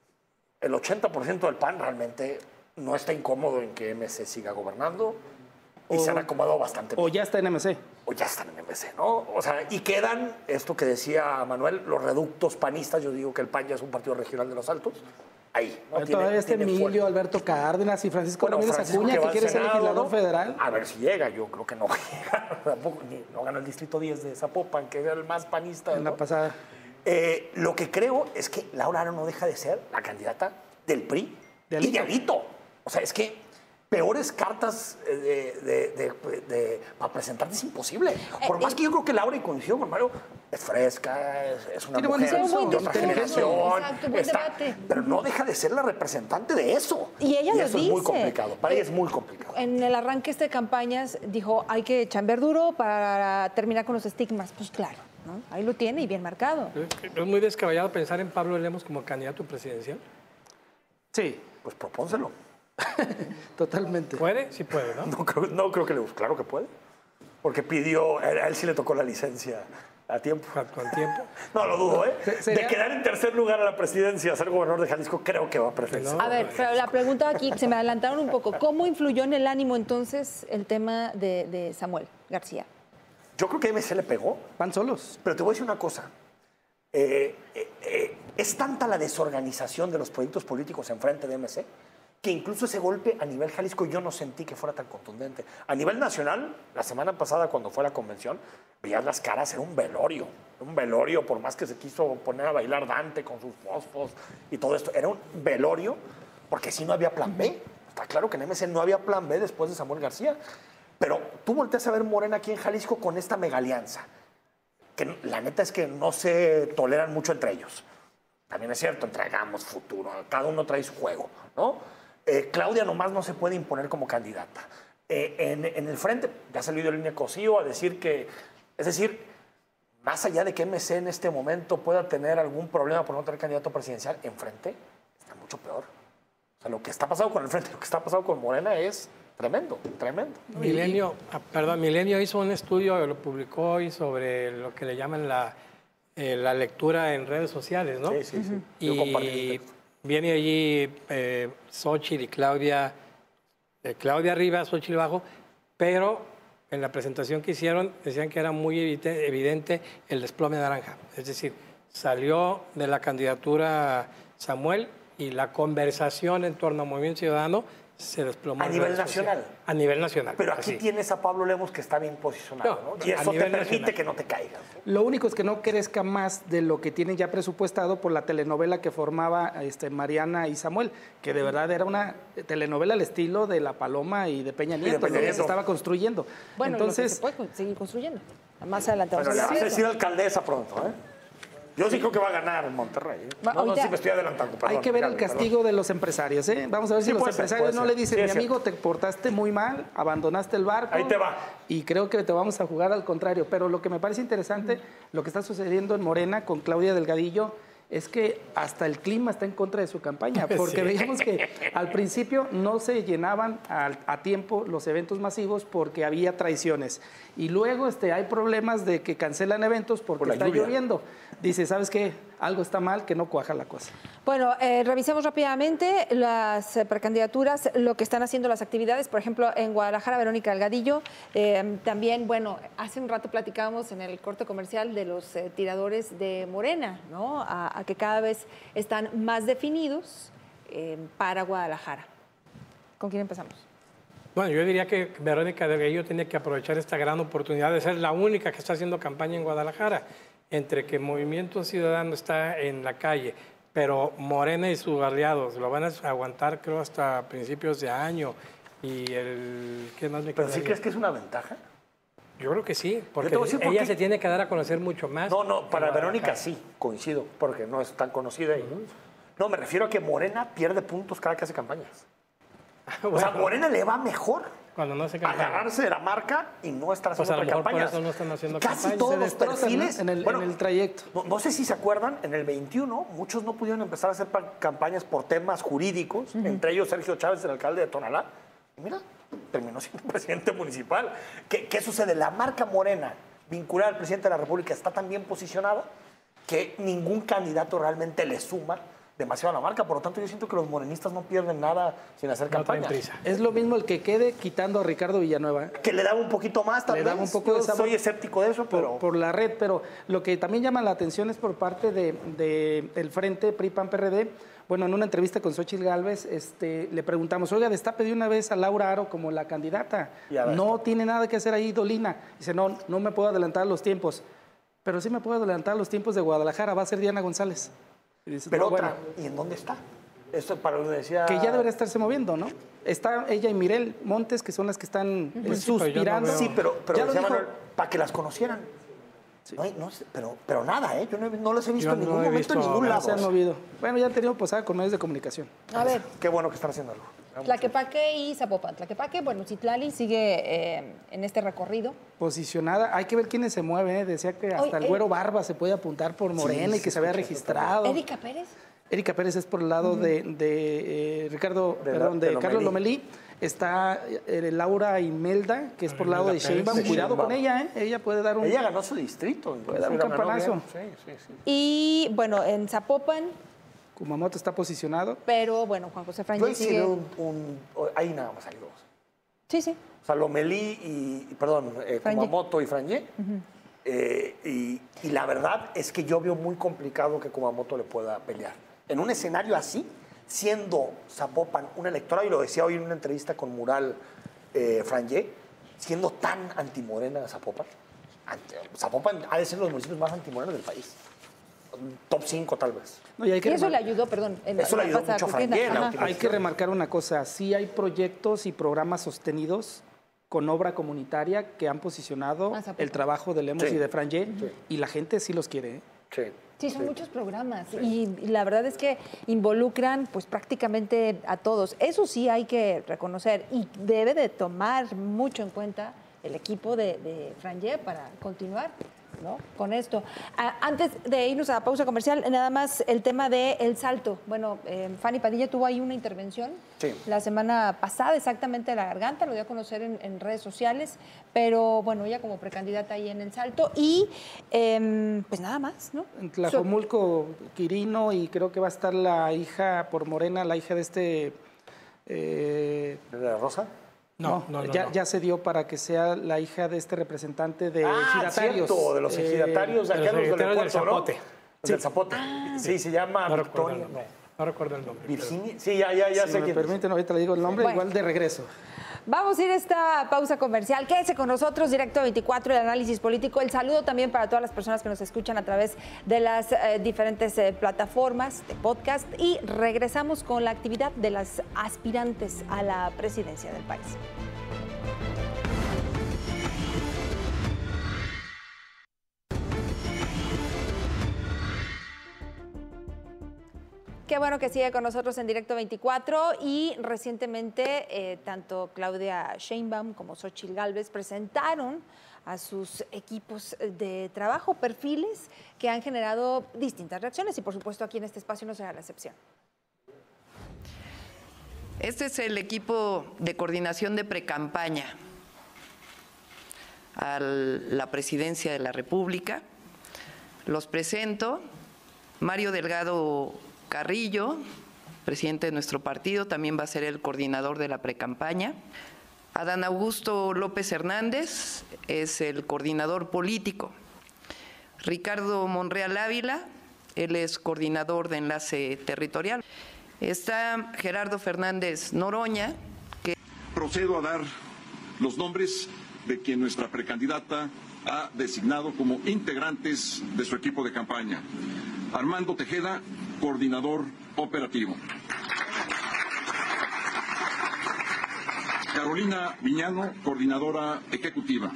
S4: el ochenta por ciento del P A N realmente no está incómodo en que M C siga gobernando y
S3: O-
S4: se han acomodado bastante
S3: O
S4: bien.
S3: ya está en M C.
S4: O ya están en M C, ¿no? O sea, y quedan, esto que decía Manuel, los reductos panistas. Yo digo que el P A N ya es un partido regional de los Altos. Ahí, ¿no?
S3: Pero
S4: Tiene-
S3: todavía está
S4: tiene
S3: Emilio,
S4: fuerza.
S3: Alberto Cárdenas y Francisco
S4: Bueno,
S3: Ramírez
S4: Francisco
S3: Acuña,
S4: que
S3: que
S4: va al
S3: quiere ser
S4: Senado,
S3: legislador
S4: ¿no?
S3: federal.
S4: A ver si llega, yo creo que no va a llegar. Tampoco, ni- no gana el distrito diez de Zapopan, que era el más panista.
S3: En la
S4: ¿no?
S3: pasada.
S4: Eh, lo que creo es que Laura Aro no deja de ser la candidata del P R I
S3: De
S4: y
S3: Alito.
S4: de Alito. O sea, es que peores cartas eh, de, de- de- de- para presentarte es imposible. Por más que yo creo que Laura, y coincido con Mario, es fresca, es, es una
S3: Tiene buen
S4: mujer
S3: discurso,
S4: de otra
S3: inteligente.
S4: generación.
S1: Exacto, buen debate.
S4: Pero no deja de ser la representante de eso.
S1: Y ella lo
S4: eso es muy
S1: dice.
S4: complicado. Para ella es muy complicado.
S1: En el arranque este de campañas dijo, hay que chambear duro para terminar con los estigmas. Pues claro, ¿no? Ahí lo tiene y bien marcado.
S2: Es muy descabellado pensar en Pablo Lemos como candidato presidencial.
S3: Sí,
S4: Pues propónselo.
S3: totalmente.
S2: ¿Puede? Sí puede, ¿no?
S4: No creo, no creo que le guste. Claro que puede. Porque pidió, a él, a él sí le tocó la licencia a tiempo.
S2: Con tiempo.
S4: No lo dudo, ¿eh?
S3: Se- sería-
S4: De quedar en tercer lugar a la presidencia, ser gobernador de Jalisco, creo que va a preferir.
S2: No.
S1: A ver, pero la pregunta aquí, se me adelantaron un poco. ¿Cómo influyó en el ánimo entonces el tema de, de Samuel García?
S4: Yo creo que M C le pegó,
S3: Van solos.
S4: pero te voy a decir una cosa. Eh, eh, eh, es tanta la desorganización de los proyectos políticos enfrente de M C que incluso ese golpe a nivel Jalisco yo no sentí que fuera tan contundente. A nivel nacional, la semana pasada cuando fue a la convención, veías las caras, era un velorio. Un velorio, por más que se quiso poner a bailar Dante con sus fosfos y todo esto, era un velorio porque sí no había plan B. Está claro que en M C no había plan B después de Samuel García. Pero tú volteas a ver Morena aquí en Jalisco con esta mega alianza, que la neta es que no se toleran mucho entre ellos. También es cierto, entregamos futuro, cada uno trae su juego, ¿no? Eh, Claudia nomás no se puede imponer como candidata. Eh, en, en el frente, ya ha salido Línea Cosío a decir que, es decir, más allá de que M C en este momento pueda tener algún problema por no tener candidato presidencial, enfrente está mucho peor. O sea, lo que está pasando con el frente, lo que está pasando con Morena es tremendo, tremendo.
S2: Milenio, ah, perdón, Milenio hizo un estudio, lo publicó hoy sobre lo que le llaman la, eh, la lectura en redes sociales, ¿no?
S4: Sí, sí, sí. Yo compartí mi
S2: Y
S4: texto.
S2: viene allí eh, Xochitl y Claudia, eh, Claudia arriba, Xochitl abajo, pero en la presentación que hicieron decían que era muy evidente, evidente el desplome naranja. Es decir, salió de la candidatura Samuel y la conversación en torno a Movimiento Ciudadano se desplomó.
S4: A nivel nacional.
S2: A nivel nacional.
S4: Pero aquí
S2: así.
S4: tienes a Pablo Lemos que está bien posicionado,
S2: No,
S4: ¿no? Y
S2: a
S4: eso te
S2: nivel
S4: permite
S2: nacional.
S4: que no te caigas. ¿no?
S3: Lo único es que no crezca más de lo que tienen ya presupuestado por la telenovela que formaba este, Mariana y Samuel, que de verdad era una telenovela al estilo de La Paloma y de Peña
S4: de
S3: Nieto,
S4: Peña
S3: lo que
S4: Nieto.
S3: se estaba construyendo.
S1: Bueno, lo que
S3: Entonces,
S1: se puede con- seguir construyendo. Más adelante vamos
S4: Bueno, le
S1: a
S4: vas a
S1: hablar de
S4: decir
S1: eso.
S4: alcaldesa pronto, ¿eh? Yo sí creo que va a ganar en Monterrey. ¿eh?
S1: Va,
S4: No, no,
S1: ahorita-
S4: sí me estoy adelantando, perdón.
S3: hay que ver el
S4: Gaby,
S3: castigo
S4: perdón.
S3: de los empresarios, ¿eh? Vamos a ver
S4: Sí,
S3: si los
S4: puede ser,
S3: empresarios
S4: puede
S3: no
S4: ser.
S3: le dicen,
S4: Sí,
S3: mi
S4: es
S3: amigo,
S4: cierto.
S3: te portaste muy mal, abandonaste el barco.
S4: Ahí te va.
S3: Y creo que te vamos a jugar al contrario. Pero lo que me parece interesante, lo que está sucediendo en Morena con Claudia Delgadillo, es que hasta el clima está en contra de su campaña, porque
S2: Sí.
S3: veíamos que al principio no se llenaban a, a tiempo los eventos masivos porque había traiciones. Y luego este, hay problemas de que cancelan eventos porque
S4: Por la
S3: está
S4: lluvia.
S3: lloviendo. Dice, ¿sabes qué? Algo está mal, que no cuaja la cosa.
S1: Bueno, eh, revisemos rápidamente las eh, precandidaturas, lo que están haciendo las actividades. Por ejemplo, en Guadalajara, Verónica Delgadillo. Eh, también, bueno, hace un rato platicábamos en el corte comercial de los eh, tiradores de Morena, ¿no? A, a que cada vez están más definidos eh, para Guadalajara. ¿Con quién empezamos?
S2: Bueno, yo diría que Verónica Delgadillo tiene que aprovechar esta gran oportunidad de ser la única que está haciendo campaña en Guadalajara, entre que Movimiento Ciudadano está en la calle, pero Morena y sus aliados lo van a aguantar, creo, hasta principios de año. Y el... ¿Qué más me
S4: ¿Pero sí
S2: quedaría?
S4: crees que es una ventaja?
S2: Yo creo que sí, porque
S4: te voy a decir por
S2: ella
S4: qué.
S2: se tiene que dar a conocer mucho más.
S4: No, no, para
S2: en
S4: Verónica
S2: Guadalajara.
S4: sí, coincido, porque no es tan conocida. Y... No, me refiero a que Morena pierde puntos cada que hace campañas. O sea, Morena le va mejor
S2: Cuando no hace campaña.
S4: agarrarse de la marca y no estar
S2: Pues
S4: haciendo
S2: a lo mejor por
S4: campañas.
S2: eso no están haciendo
S4: Casi
S2: campañas.
S4: todos
S3: Se
S4: los
S3: destrozan, ¿no?
S4: perfiles.
S3: en, el,
S4: bueno,
S3: en el trayecto.
S4: no, no sé si se acuerdan, en el veintiuno muchos no pudieron empezar a hacer pa- campañas por temas jurídicos, entre ellos Sergio Chávez, el alcalde de Tonalá. Y mira, terminó siendo presidente municipal. ¿Qué, qué sucede? La marca Morena, vinculada al presidente de la República, está tan bien posicionada que ningún candidato realmente le suma demasiado a la marca. Por lo tanto, yo siento que los morenistas no pierden nada sin hacer
S2: No traen
S4: campaña.
S2: prisa.
S3: Es lo mismo el que quede quitando a Ricardo Villanueva.
S4: Que le daba un poquito más, tal
S3: Le daba
S4: vez.
S3: un poco
S4: Yo
S3: de sabor
S4: soy escéptico de eso,
S3: por,
S4: pero...
S3: por la red, pero lo que también llama la atención es por parte de, de el Frente P R I P A N P R D. Bueno, en una entrevista con Xóchitl Gálvez, este, le preguntamos, oiga, destape de una vez a Laura Aro como la candidata.
S4: Y a ver,
S3: No
S4: está.
S3: tiene nada que hacer ahí, Dolina. Dice, no, no me puedo adelantar los tiempos. Pero sí me puedo adelantar los tiempos de Guadalajara, va a ser Diana González. Y dice,
S4: Pero
S3: no,
S4: otra,
S3: bueno,
S4: ¿y en dónde está? Esto para la universidad...
S3: que ya debería estarse moviendo, ¿no? Está ella y Mirel Montes, que son las que están eh,
S2: Pues sí, pero yo no
S3: suspirando.
S2: veo-
S4: Sí, pero, pero
S3: Ya lo
S4: decía
S3: dijo.
S4: Manuel, para que las conocieran. No, hay- no sé, pero, pero nada, ¿eh? Yo no, he- no las he visto
S2: Yo
S4: en ningún
S2: no he
S4: momento en
S2: visto-
S4: ningún
S3: No
S4: lado.
S3: se han movido. Bueno, ya han tenido posada con medios de comunicación.
S1: A ver,
S4: Qué bueno que están haciendo algo.
S1: Tlaquepaque y Zapopan. Tlaquepaque, bueno, Citlali sigue eh, en este recorrido.
S3: Posicionada, hay que ver quiénes se mueven, ¿eh? Decía que hasta
S1: Oye,
S3: el Güero Barba se puede apuntar por Morena
S4: sí,
S3: y que
S4: sí,
S3: se había
S4: escuché eso
S3: registrado.
S1: Erika Pérez.
S3: Erika Pérez es por el lado de, de, eh, Ricardo,
S4: De la-
S3: perdón, de,
S4: de
S3: Carlos
S4: Lomelí.
S3: Lomelí. Está eh, Laura Imelda, que es por el lado de
S2: Imelda Pérez.
S3: Sheinbaum.
S4: De
S3: Cuidado
S4: Sheinbaum.
S3: con ella, ¿eh? Ella puede dar un...
S4: Ella ganó su distrito.
S3: Puede dar un
S4: incluso, ganó
S3: campanazo.
S4: bien. Sí, sí, sí.
S1: Y bueno, en Zapopan,
S3: Kumamoto está posicionado.
S1: pero bueno, Juan José
S4: Yo
S1: Frangé
S4: ahí sí
S1: sigue.
S4: veo un, un- Ahí nada más hay dos.
S1: Sí, sí.
S4: O sea, Lomelí y, y, perdón, eh,
S1: Frangé.
S4: Kumamoto y Frangé. Eh, y, y la verdad es que yo veo muy complicado que Kumamoto le pueda pelear. En un escenario así, siendo Zapopan un electorado, y lo decía hoy en una entrevista con Mural eh, Frangé, siendo tan antimorena Zapopan, ante- Zapopan ha de ser uno de los municipios más antimorenos del país. Top cinco tal vez.
S3: No, y hay que
S1: Y eso
S3: remar-
S1: le ayudó, perdón. En
S4: Eso le
S1: la
S4: ayudó
S1: pasada
S4: mucho a
S1: contienda.
S4: Frangé en la
S1: Ajá.
S4: última
S3: Hay que remarcar una cosa, sí hay proyectos y programas sostenidos con obra comunitaria que han posicionado
S1: Ah, Zapopan.
S3: el trabajo de Lemos
S4: Sí.
S3: y de Frangé,
S4: Sí.
S3: y la gente sí los quiere, ¿eh?
S4: Sí.
S1: Sí, son muchos programas y, y la verdad es que involucran pues prácticamente a todos. Eso sí hay que reconocer y debe de tomar mucho en cuenta el equipo de, de Frangé para continuar, ¿no? Con esto. Ah, antes de irnos a la pausa comercial, nada más el tema del salto. Bueno, eh, Fanny Padilla tuvo ahí una intervención
S4: Sí.
S1: la semana pasada, exactamente de la garganta, lo dio a conocer en, en redes sociales, pero bueno, ella como precandidata ahí en el salto y em, pues nada más, ¿no?
S3: En Tlajomulco, Quirino, y creo que va a estar la hija por Morena, la hija de este... eh,
S4: ¿De la Rosa?
S2: No, no, no,
S3: ya,
S2: no.
S3: ya se dio para que sea la hija de este representante de
S4: Ah,
S3: ejidatarios.
S4: cierto, de los
S3: Eh,
S4: ejidatarios de
S2: de
S4: acá,
S2: los
S4: los del
S2: ejidatarios del
S4: puerto, ¿no?
S2: Zapote.
S4: Los del Zapote. Sí, se llama
S2: No recuerdo
S4: Victoria.
S2: el nombre. No recuerdo el nombre.
S4: Virginia.
S2: Pero...
S4: Sí, ya, ya, ya
S3: si
S4: sé
S3: me
S4: quién
S3: permiten, ahorita le digo el nombre,
S1: Bueno.
S3: igual de regreso.
S1: Vamos a ir a esta pausa comercial. Quédese con nosotros, Directo veinticuatro, el análisis político. El saludo también para todas las personas que nos escuchan a través de las eh, diferentes eh, plataformas de podcast. Y regresamos con la actividad de las aspirantes a la presidencia del país. Qué bueno que sigue con nosotros en Directo veinticuatro y recientemente eh, tanto Claudia Sheinbaum como Xóchitl Gálvez presentaron a sus equipos de trabajo, perfiles que han generado distintas reacciones y por supuesto aquí en este espacio no será la excepción.
S10: Este es el equipo de coordinación de precampaña a la presidencia de la República. Los presento. Mario Delgado Carrillo, presidente de nuestro partido, también va a ser el coordinador de la precampaña. Adán Augusto López Hernández es el coordinador político. Ricardo Monreal Ávila, él es coordinador de enlace territorial. Está Gerardo Fernández Noroña, que...
S11: Procedo a dar los nombres de quien nuestra precandidata ha designado como integrantes de su equipo de campaña. Armando Tejeda, coordinador operativo. Carolina Viñano, coordinadora ejecutiva.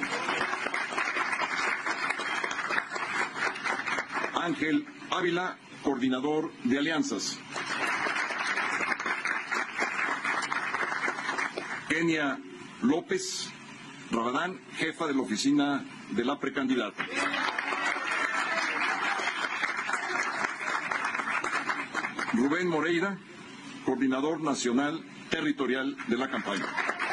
S11: Ángel Ávila, coordinador de alianzas. Kenia López Rabadán, jefa de la oficina de la precandidata. Rubén Moreira, coordinador nacional territorial de la campaña.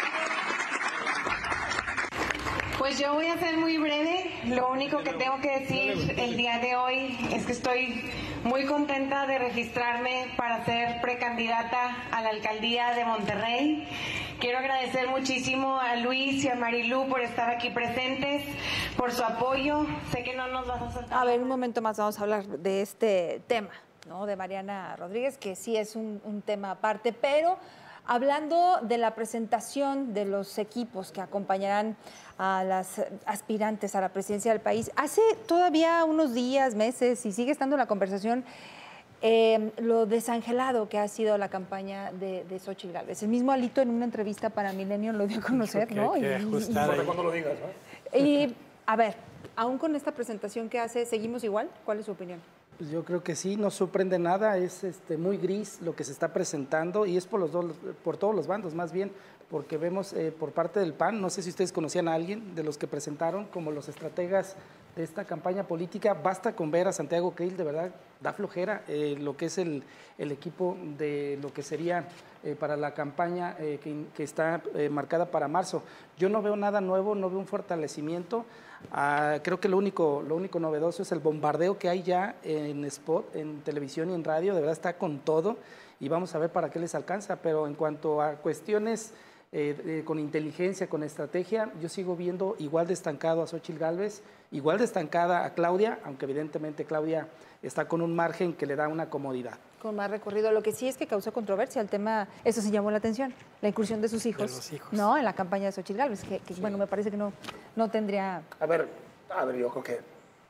S12: Pues yo voy a ser muy breve. Lo único que tengo que decir el día de hoy es que estoy muy contenta de registrarme para ser precandidata a la alcaldía de Monterrey. Quiero agradecer muchísimo a Luis y a Marilú por estar aquí presentes, por su apoyo. Sé que no nos vas a soltar.
S1: A ver, un momento más vamos a hablar de este tema, ¿no? De Mariana Rodríguez, que sí es un, un tema aparte, pero hablando de la presentación de los equipos que acompañarán a las aspirantes a la presidencia del país, hace todavía unos días, meses, y sigue estando la conversación, eh, lo desangelado que ha sido la campaña de, de Xóchitl Gálvez. El mismo Alito en una entrevista para Milenio lo dio a conocer, ¿no?
S4: Que, que
S1: y, y,
S4: cuando lo digas, ¿no?
S1: Y, a ver, aún con esta presentación que hace, ¿seguimos igual? ¿Cuál es su opinión?
S3: Pues yo creo que sí, no sorprende nada, es este, muy gris lo que se está presentando y es por, los dos, por todos los bandos más bien, porque vemos eh, por parte del P A N, no sé si ustedes conocían a alguien de los que presentaron como los estrategas de esta campaña política, basta con ver a Santiago Krill, de verdad da flojera eh, lo que es el, el equipo de lo que sería eh, para la campaña eh, que, que está eh, marcada para marzo. Yo no veo nada nuevo, no veo un fortalecimiento. Uh, creo que lo único, lo único novedoso es el bombardeo que hay ya en spot, en televisión y en radio, de verdad está con todo y vamos a ver para qué les alcanza, pero en cuanto a cuestiones eh, eh, con inteligencia, con estrategia, yo sigo viendo igual de estancado a Xóchitl Gálvez, igual de estancada a Claudia, aunque evidentemente Claudia está con un margen que le da una comodidad.
S1: Con más recorrido. Lo que sí es que causó controversia el tema, eso sí llamó la atención, la incursión de sus hijos,
S2: de los hijos.
S1: ¿no? En la campaña de Xóchitl Gálvez, que, que sí. Bueno, me parece que no, no tendría...
S4: A ver, a ver, yo creo que,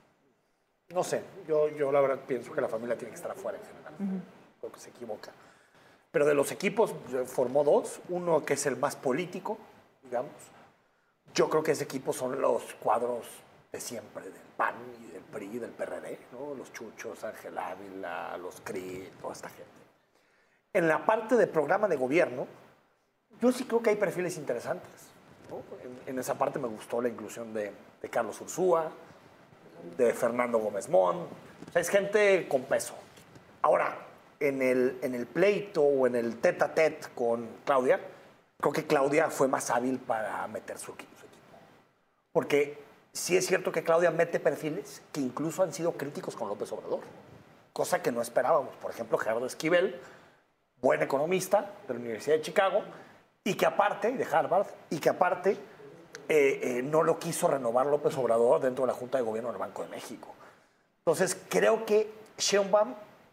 S4: no sé, yo, yo la verdad pienso que la familia tiene que estar afuera en general, uh-huh. Creo que se equivoca. Pero de los equipos formó dos, uno que es el más político, digamos. Yo creo que ese equipo son los cuadros de siempre, del P A N y del P R I y del P R D, ¿no? Los Chuchos, Ángel Ávila, los C R I, toda esta gente. En la parte de programa de gobierno, yo sí creo que hay perfiles interesantes, ¿no? En, en esa parte me gustó la inclusión de, de Carlos Ursúa, de Fernando Gómez Mont, o sea, es gente con peso. Ahora, en el, en el pleito o en el tete a tete con Claudia, creo que Claudia fue más hábil para meter su equipo. Su equipo. Porque sí es cierto que Claudia mete perfiles que incluso han sido críticos con López Obrador, cosa que no esperábamos. Por ejemplo, Gerardo Esquivel, buen economista de la Universidad de Chicago, y que aparte, de Harvard, y que aparte eh, eh, no lo quiso renovar López Obrador dentro de la Junta de Gobierno del Banco de México. Entonces, creo que Sheinbaum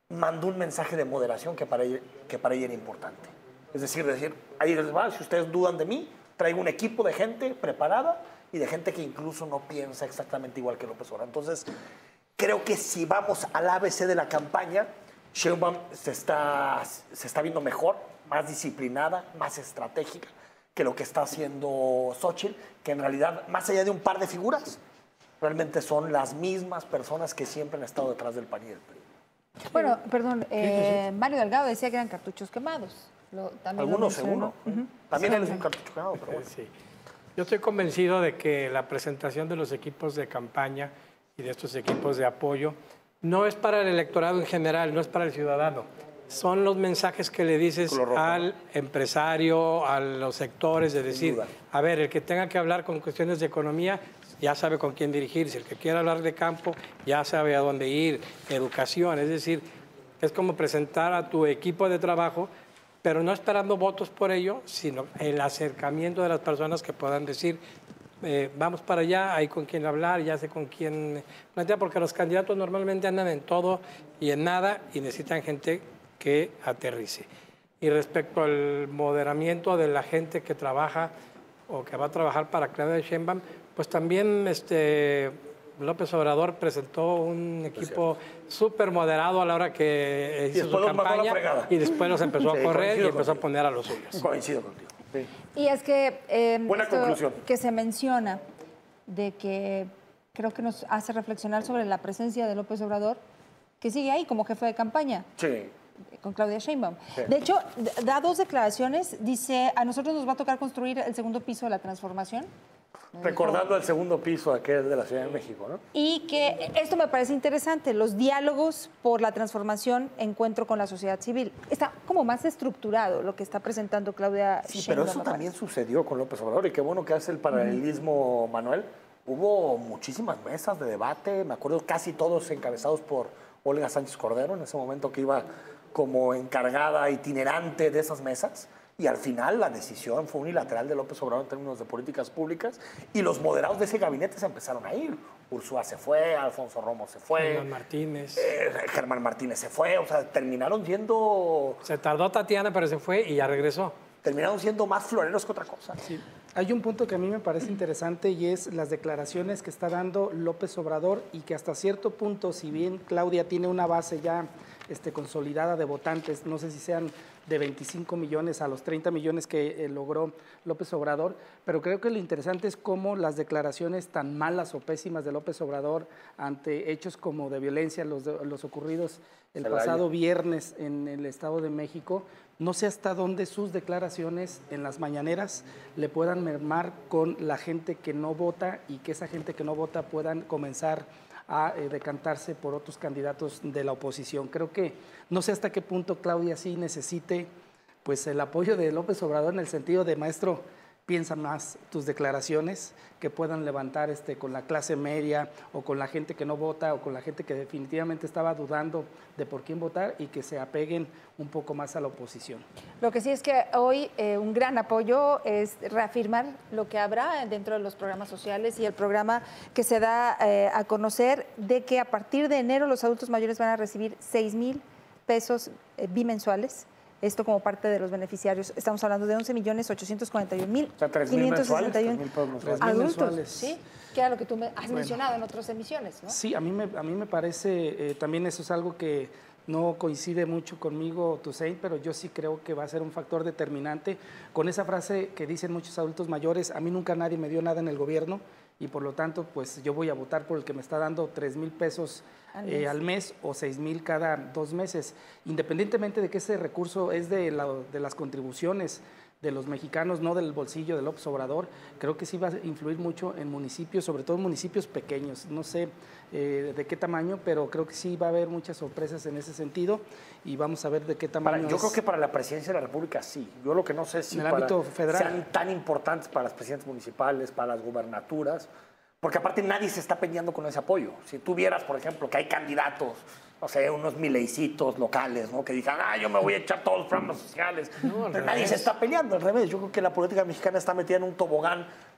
S4: mandó un mensaje de moderación que para ella, que para ella era importante. Es decir, decir, ahí les va, si ustedes dudan de mí, traigo un equipo de gente preparada y de gente que incluso no piensa exactamente igual que López Obrador. Entonces, creo que si vamos al A B C de la campaña, Sheinbaum se está, se está viendo mejor, más disciplinada, más estratégica que lo que está haciendo Xóchitl, que en realidad, más allá de un par de figuras, realmente son las mismas personas que siempre han estado detrás del P A N y del P R I.
S1: Bueno, perdón, eh, Mario Delgado decía que eran cartuchos quemados. Lo, también
S4: Algunos seguro.
S1: Uh-huh.
S4: También
S1: sí.
S4: él es un cartucho quemado, pero bueno.
S2: Sí. Yo estoy convencido de que la presentación de los equipos de campaña y de estos equipos de apoyo no es para el electorado en general, no es para el ciudadano. Son los mensajes que le dices rojo, al empresario, a los sectores, de decir, a ver, el que tenga que hablar con cuestiones de economía ya sabe con quién dirigirse, el que quiera hablar de campo ya sabe a dónde ir, educación, es decir, es como presentar a tu equipo de trabajo, pero no esperando votos por ello, sino el acercamiento de las personas que puedan decir, eh, vamos para allá, hay con quién hablar, ya sé con quién plantear, porque los candidatos normalmente andan en todo y en nada y necesitan gente que aterrice. Y respecto al moderamiento de la gente que trabaja o que va a trabajar para Claudia Sheinbaum, pues también este, López Obrador presentó un equipo súper moderado a la hora que hizo su campaña y después los empezó sí, a correr y empezó contigo. a poner a los suyos.
S4: Coincido contigo. Sí.
S1: Y es que eh,
S4: Buena
S1: esto
S4: conclusión.
S1: que se menciona de que creo que nos hace reflexionar sobre la presencia de López Obrador, que sigue ahí como jefe de campaña.
S4: Sí.
S1: Con Claudia Sheinbaum.
S4: Sí.
S1: De hecho, da dos declaraciones. Dice, a nosotros nos va a tocar construir el segundo piso de la transformación.
S4: Recordando el segundo piso aquel de la Ciudad de México, ¿no?
S1: Y que esto me parece interesante, los diálogos por la transformación, encuentro con la sociedad civil. Está como más estructurado lo que está presentando Claudia
S4: Sí,
S1: Sheinbaum.
S4: pero eso también sucedió con López Obrador y qué bueno que hace el paralelismo, uh-huh. Manuel. Hubo muchísimas mesas de debate, me acuerdo casi todos encabezados por Olga Sánchez Cordero, en ese momento que iba como encargada itinerante de esas mesas. Y al final la decisión fue unilateral de López Obrador en términos de políticas públicas y los moderados de ese gabinete se empezaron a ir. Ursúa se fue, Alfonso Romo se fue.
S2: Germán Martínez.
S4: Eh, Germán Martínez se fue, o sea, terminaron yendo...
S2: Se tardó Tatiana, pero se fue y ya regresó.
S4: Terminaron siendo más floreros que otra cosa.
S3: Sí. Hay un punto que a mí me parece interesante y es las declaraciones que está dando López Obrador y que hasta cierto punto, si bien Claudia tiene una base ya este, consolidada de votantes, no sé si sean de veinticinco millones a los treinta millones que eh, logró López Obrador, pero creo que lo interesante es cómo las declaraciones tan malas o pésimas de López Obrador ante hechos como de violencia, los, de, los ocurridos el Celaya. pasado viernes en el Estado de México, no sé hasta dónde sus declaraciones en las mañaneras le puedan mermar con la gente que no vota y que esa gente que no vota puedan comenzar a eh, decantarse por otros candidatos de la oposición. Creo que no sé hasta qué punto Claudia sí necesite pues, el apoyo de López Obrador en el sentido de, maestro, piensa más tus declaraciones que puedan levantar este, con la clase media o con la gente que no vota o con la gente que definitivamente estaba dudando de por quién votar y que se apeguen un poco más a la oposición.
S1: Lo que sí es que hoy eh, un gran apoyo es reafirmar lo que habrá dentro de los programas sociales y el programa que se da eh, a conocer de que a partir de enero los adultos mayores van a recibir seis mil pesos eh, bimensuales. Esto como parte de los beneficiarios. Estamos hablando de once millones ochocientos cuarenta y un mil quinientos sesenta y uno adultos, ¿sí? Que era lo que tú me has bueno. mencionado en otras emisiones, ¿no?
S3: Sí, a mí me, a mí me parece, eh, también eso es algo que no coincide mucho conmigo, Toussaint, pero yo sí creo que va a ser un factor determinante. Con esa frase que dicen muchos adultos mayores, a mí nunca nadie me dio nada en el gobierno y por lo tanto, pues yo voy a votar por el que me está dando tres mil pesos al mes. Eh, al mes o seis mil cada dos meses, independientemente de que ese recurso es de, la, de las contribuciones de los mexicanos, no del bolsillo de López Obrador. Creo que sí va a influir mucho en municipios, sobre todo en municipios pequeños. No sé eh, de qué tamaño, pero creo que sí va a haber muchas sorpresas en ese sentido y vamos a ver de qué tamaño.
S4: Para, yo
S3: es.
S4: creo que para la presidencia de la República sí. Yo lo que no sé es si
S3: en el ámbito
S4: para,
S3: federal
S4: sean tan importantes para las presidencias municipales, para las gubernaturas, porque aparte nadie se está peleando con ese apoyo. Si tú vieras, por ejemplo, que hay candidatos, no sé, unos mileicitos locales, ¿no? Que digan, ah, yo me voy a echar todos los programas sociales. No, pero nadie se está peleando, al revés. Yo creo que la política mexicana está metida en un tobogán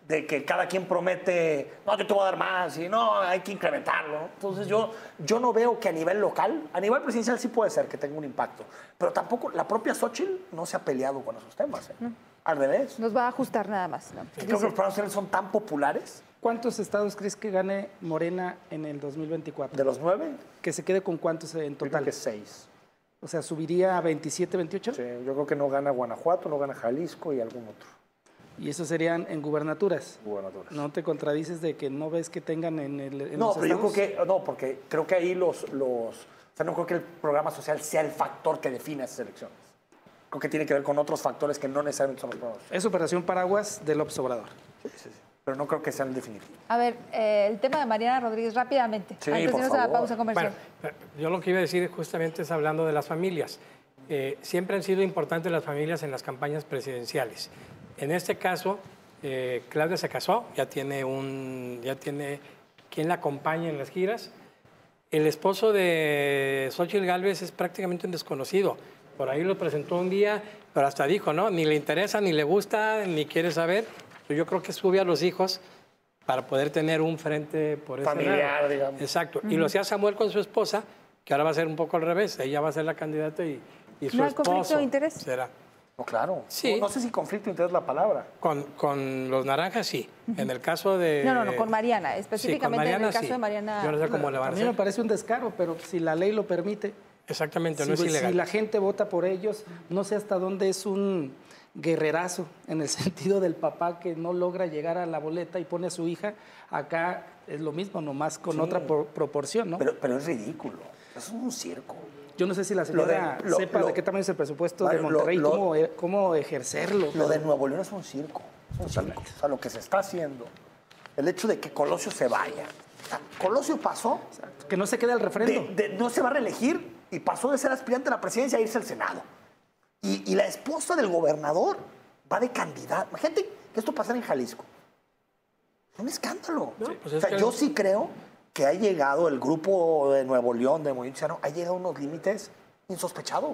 S4: de que cada quien promete, no, yo te voy a dar más, y no, hay que incrementarlo. Entonces yo, yo no veo que a nivel local, a nivel presidencial sí puede ser que tenga un impacto, pero tampoco, la propia Xóchitl no se ha peleado con esos temas. ¿eh? No. Al revés.
S1: Nos va a ajustar nada más. ¿no?
S4: Creo que los programas sociales son tan populares.
S3: ¿Cuántos estados crees que gane Morena en el dos mil veinticuatro?
S4: ¿De los nueve?
S3: ¿Que se quede con cuántos en total?
S4: Yo creo que seis.
S3: O sea, ¿subiría a veintisiete, veintiocho?
S4: Sí, yo creo que no gana Guanajuato, no gana Jalisco y algún otro.
S3: ¿Y eso serían en gubernaturas?
S4: Gubernaturas.
S3: ¿No te contradices de que no ves que tengan en, el, en
S4: no,
S3: los
S4: pero
S3: estados?
S4: yo creo que, no, porque creo que ahí los, los... O sea, no creo que el programa social sea el factor que define esas elecciones. Creo que tiene que ver con otros factores que no necesariamente son los programas sociales.
S3: Es operación paraguas del López Obrador.
S4: Sí, sí, sí. Pero no creo que sean definitivos.
S1: A ver, eh, el tema de Mariana Rodríguez, rápidamente.
S4: Sí,
S1: antes de irnos a la pausa comercial.
S2: Bueno, yo lo que iba a decir justamente es hablando de las familias. Eh, siempre han sido importantes las familias en las campañas presidenciales. En este caso, eh, Claudia se casó, ya tiene, un, ya tiene quien la acompaña en las giras. El esposo de Xóchitl Gálvez es prácticamente un desconocido. Por ahí lo presentó un día, pero hasta dijo, ¿no? Ni le interesa, ni le gusta, ni quiere saber. Yo creo que sube a los hijos para poder tener un frente por ese
S4: familiar,
S2: lado.
S4: digamos.
S2: Exacto.
S1: Uh-huh.
S2: Y lo hacía Samuel con su esposa, que ahora va a ser un poco al revés. Ella va a ser la candidata y, y su
S1: ¿No hay
S2: esposo
S1: conflicto de interés?
S2: será.
S4: No, claro.
S2: Sí.
S4: No, no sé si conflicto de interés es la palabra.
S2: Con, con los naranjas, sí. Uh-huh. En el caso de...
S1: No, no, no, con Mariana. Específicamente
S2: sí, con Mariana,
S1: en el caso
S2: sí.
S1: de Mariana...
S2: Yo no sé cómo le van a
S3: A mí
S2: hacer.
S3: me parece un descaro, pero si la ley lo permite...
S2: Exactamente,
S3: si,
S2: no es ilegal.
S3: Si la gente vota por ellos, no sé hasta dónde es un guerrerazo, en el sentido del papá que no logra llegar a la boleta y pone a su hija. Acá es lo mismo, nomás con
S4: Sí.
S3: otra por, proporción, ¿no?
S4: Pero, pero es ridículo. Es un circo.
S3: Yo no sé si la señora
S4: Lo de- lo-
S3: sepa
S4: lo-
S3: de qué tamaño es el presupuesto
S4: Vale,
S3: de
S4: lo-
S3: Monterrey,
S4: lo-
S3: cómo, e- cómo ejercerlo.
S4: Lo de Nuevo León es un circo. Es un circo. O sea, lo que se está haciendo, el hecho de que Colosio se vaya. O sea, Colosio pasó...
S3: Que no se quede al refrendo.
S4: De, de- no se va a reelegir y pasó de ser aspirante a la presidencia a irse al Senado. Y, y la esposa del gobernador va de candidata. Imagínate que esto pasara en Jalisco. Es un escándalo.
S2: No, pues
S4: o
S2: es
S4: sea,
S2: que-
S4: yo sí creo que ha llegado el grupo de Nuevo León, de Movimiento Ciudadano, ha llegado a unos límites insospechados.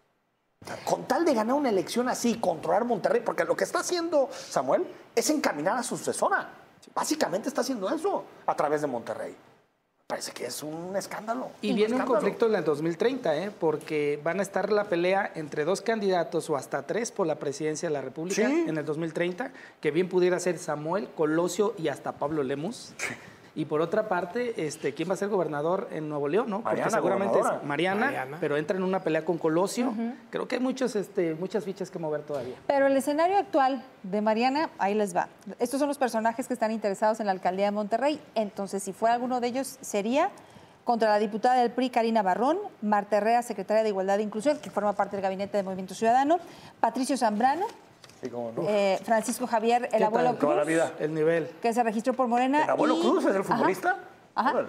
S4: O sea, con tal de ganar una elección así, controlar Monterrey, porque lo que está haciendo Samuel es encaminar a su sucesora. Básicamente está haciendo eso a través de Monterrey. Parece que es un escándalo.
S3: Y viene un
S4: escándalo.
S3: conflicto en el dos mil treinta, ¿eh? Porque van a estar la pelea entre dos candidatos o hasta tres por la presidencia de la República
S4: Sí.
S3: en el dos mil treinta, que bien pudiera ser Samuel, Colosio y hasta Pablo Lemus. Y por otra parte, este, ¿quién va a ser gobernador en Nuevo León? ¿No? Porque
S4: Mariana,
S3: seguramente es
S4: gobernadora.
S3: Mariana,
S2: Mariana.
S3: pero entra en una pelea con Colosio. Creo que hay muchos, este, muchas fichas que mover todavía.
S1: Pero el escenario actual de Mariana, ahí les va. Estos son los personajes que están interesados en la alcaldía de Monterrey. Entonces, si fuera alguno de ellos, sería contra la diputada del P R I, Karina Barrón, Marta Herrera, secretaria de Igualdad e Inclusión, que forma parte del gabinete de Movimiento Ciudadano, Patricio Zambrano,
S4: Sí, cómo no.
S1: eh, Francisco Javier, el
S3: ¿Qué
S1: abuelo
S3: tal?
S1: Cruz,
S4: Toda la vida.
S3: El nivel.
S1: que se registró por Morena.
S4: ¿El abuelo
S1: y-
S4: Cruz es el
S1: Ajá.
S4: futbolista?
S1: Ajá.
S4: Órale.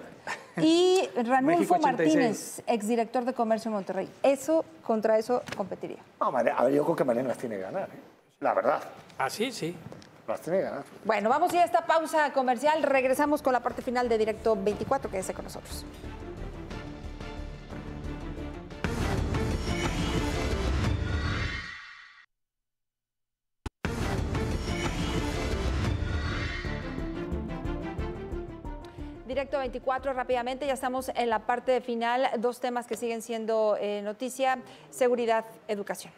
S1: Y Ranulfo
S3: México ochenta y seis.
S1: Martínez, exdirector de Comercio en Monterrey. Eso, contra eso, competiría.
S4: No, María- a ver, yo creo que Mariana las tiene que ganar. ¿eh? La verdad,
S2: Ah, sí, sí.
S4: las tiene que ganar.
S1: Bueno, vamos a ir a esta pausa comercial. Regresamos con la parte final de Directo veinticuatro. Quédese con nosotros. Directo veinticuatro, rápidamente, ya estamos en la parte final. Dos temas que siguen siendo eh, noticia: seguridad, educación.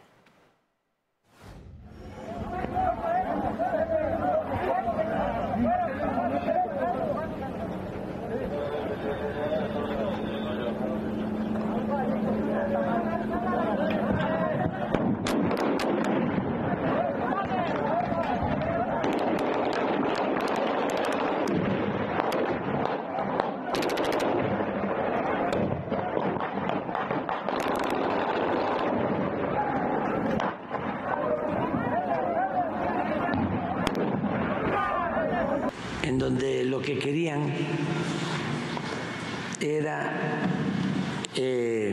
S13: En donde lo que querían era eh,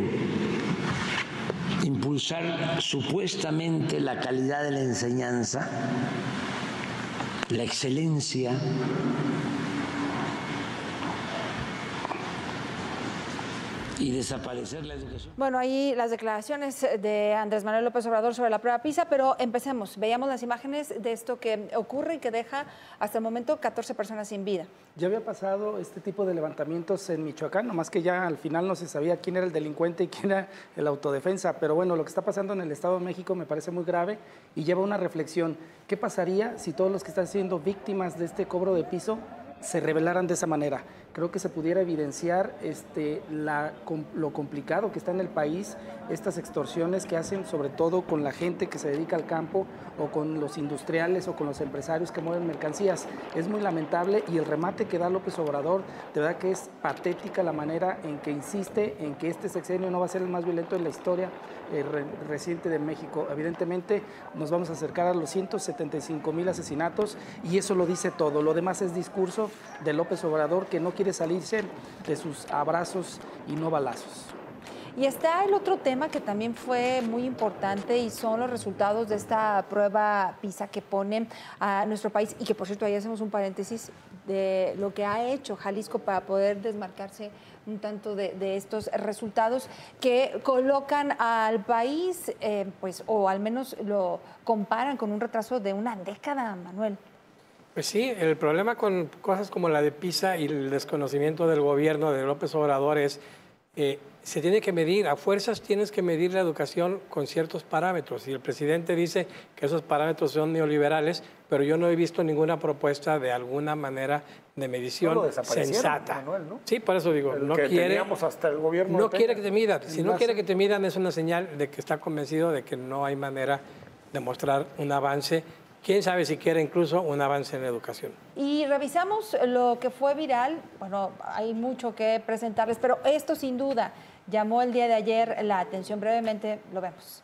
S13: impulsar supuestamente la calidad de la enseñanza, la excelencia, y desaparecer la educación.
S1: Bueno, ahí las declaraciones de Andrés Manuel López Obrador sobre la prueba PISA, pero empecemos. Veíamos las imágenes de esto que ocurre y que deja hasta el momento catorce personas sin vida.
S3: Ya había pasado este tipo de levantamientos en Michoacán, nomás que ya al final no se sabía quién era el delincuente y quién era el autodefensa. Pero bueno, lo que está pasando en el Estado de México me parece muy grave y lleva una reflexión. ¿Qué pasaría si todos los que están siendo víctimas de este cobro de piso se rebelaran de esa manera? Creo que se pudiera evidenciar este, la, lo complicado que está en el país, estas extorsiones que hacen sobre todo con la gente que se dedica al campo o con los industriales o con los empresarios que mueven mercancías. Es muy lamentable y el remate que da López Obrador, de verdad que es patética la manera en que insiste en que este sexenio no va a ser el más violento en la historia eh, re, reciente de México. Evidentemente nos vamos a acercar a los ciento setenta y cinco mil asesinatos y eso lo dice todo. Lo demás es discurso de López Obrador que no quiere salirse de sus abrazos y no balazos.
S1: Y está el otro tema que también fue muy importante y son los resultados de esta prueba PISA que pone a nuestro país y que, por cierto, ahí hacemos un paréntesis de lo que ha hecho Jalisco para poder desmarcarse un tanto de, de estos resultados que colocan al país, eh, pues, o al menos lo comparan con un retraso de una década, Manuel.
S2: Pues sí, el problema con cosas como la de PISA y el desconocimiento del gobierno de López Obrador es eh, se tiene que medir, a fuerzas tienes que medir la educación con ciertos parámetros. Y el presidente dice que esos parámetros son neoliberales, pero yo no he visto ninguna propuesta de alguna manera de medición no, sensata.
S4: Manuel, ¿no?
S2: Sí, por eso digo,
S4: el
S2: no
S4: que
S2: quiere,
S4: hasta el gobierno
S2: no quiere que te midan. Si no quiere que te midan es una señal de que está convencido de que no hay manera de mostrar un avance. Quién sabe si quiere incluso un avance en la educación.
S1: Y revisamos lo que fue viral. Bueno, hay mucho que presentarles, pero esto sin duda llamó el día de ayer la atención. Brevemente lo vemos.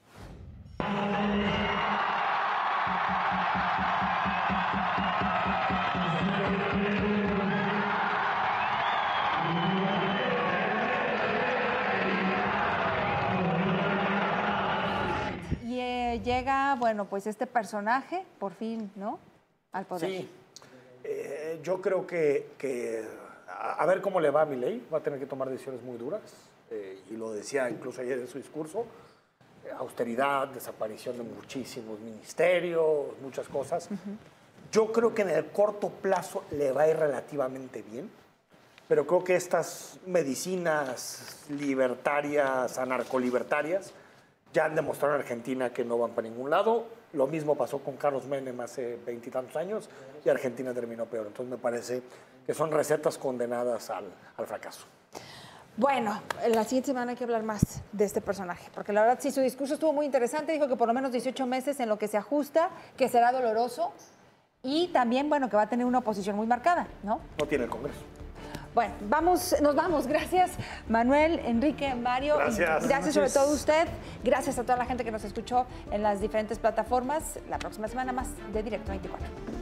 S1: Llega, bueno, pues este personaje, por fin, ¿no?, al poder.
S4: Sí, eh, yo creo que, que a, a ver cómo le va a Milei, va a tener que tomar decisiones muy duras, eh, y lo decía incluso ayer en su discurso, eh, austeridad, desaparición de muchísimos ministerios, muchas cosas. Uh-huh. Yo creo que en el corto plazo le va a ir relativamente bien, pero creo que estas medicinas libertarias, anarcolibertarias, ya han demostrado en Argentina que no van para ningún lado. Lo mismo pasó con Carlos Menem hace veintitantos años y Argentina terminó peor. Entonces me parece que son recetas condenadas al, al fracaso.
S1: Bueno, la siguiente semana hay que hablar más de este personaje, porque la verdad sí, su discurso estuvo muy interesante. Dijo que por lo menos dieciocho meses en lo que se ajusta, que será doloroso y también, bueno, que va a tener una oposición muy marcada, ¿no?
S4: No tiene el Congreso.
S1: Bueno, vamos, nos vamos. Gracias, Manuel, Enrique, Mario.
S4: Gracias.
S1: Gracias sobre todo a usted. Gracias a toda la gente que nos escuchó en las diferentes plataformas. La próxima semana más de Directo veinticuatro.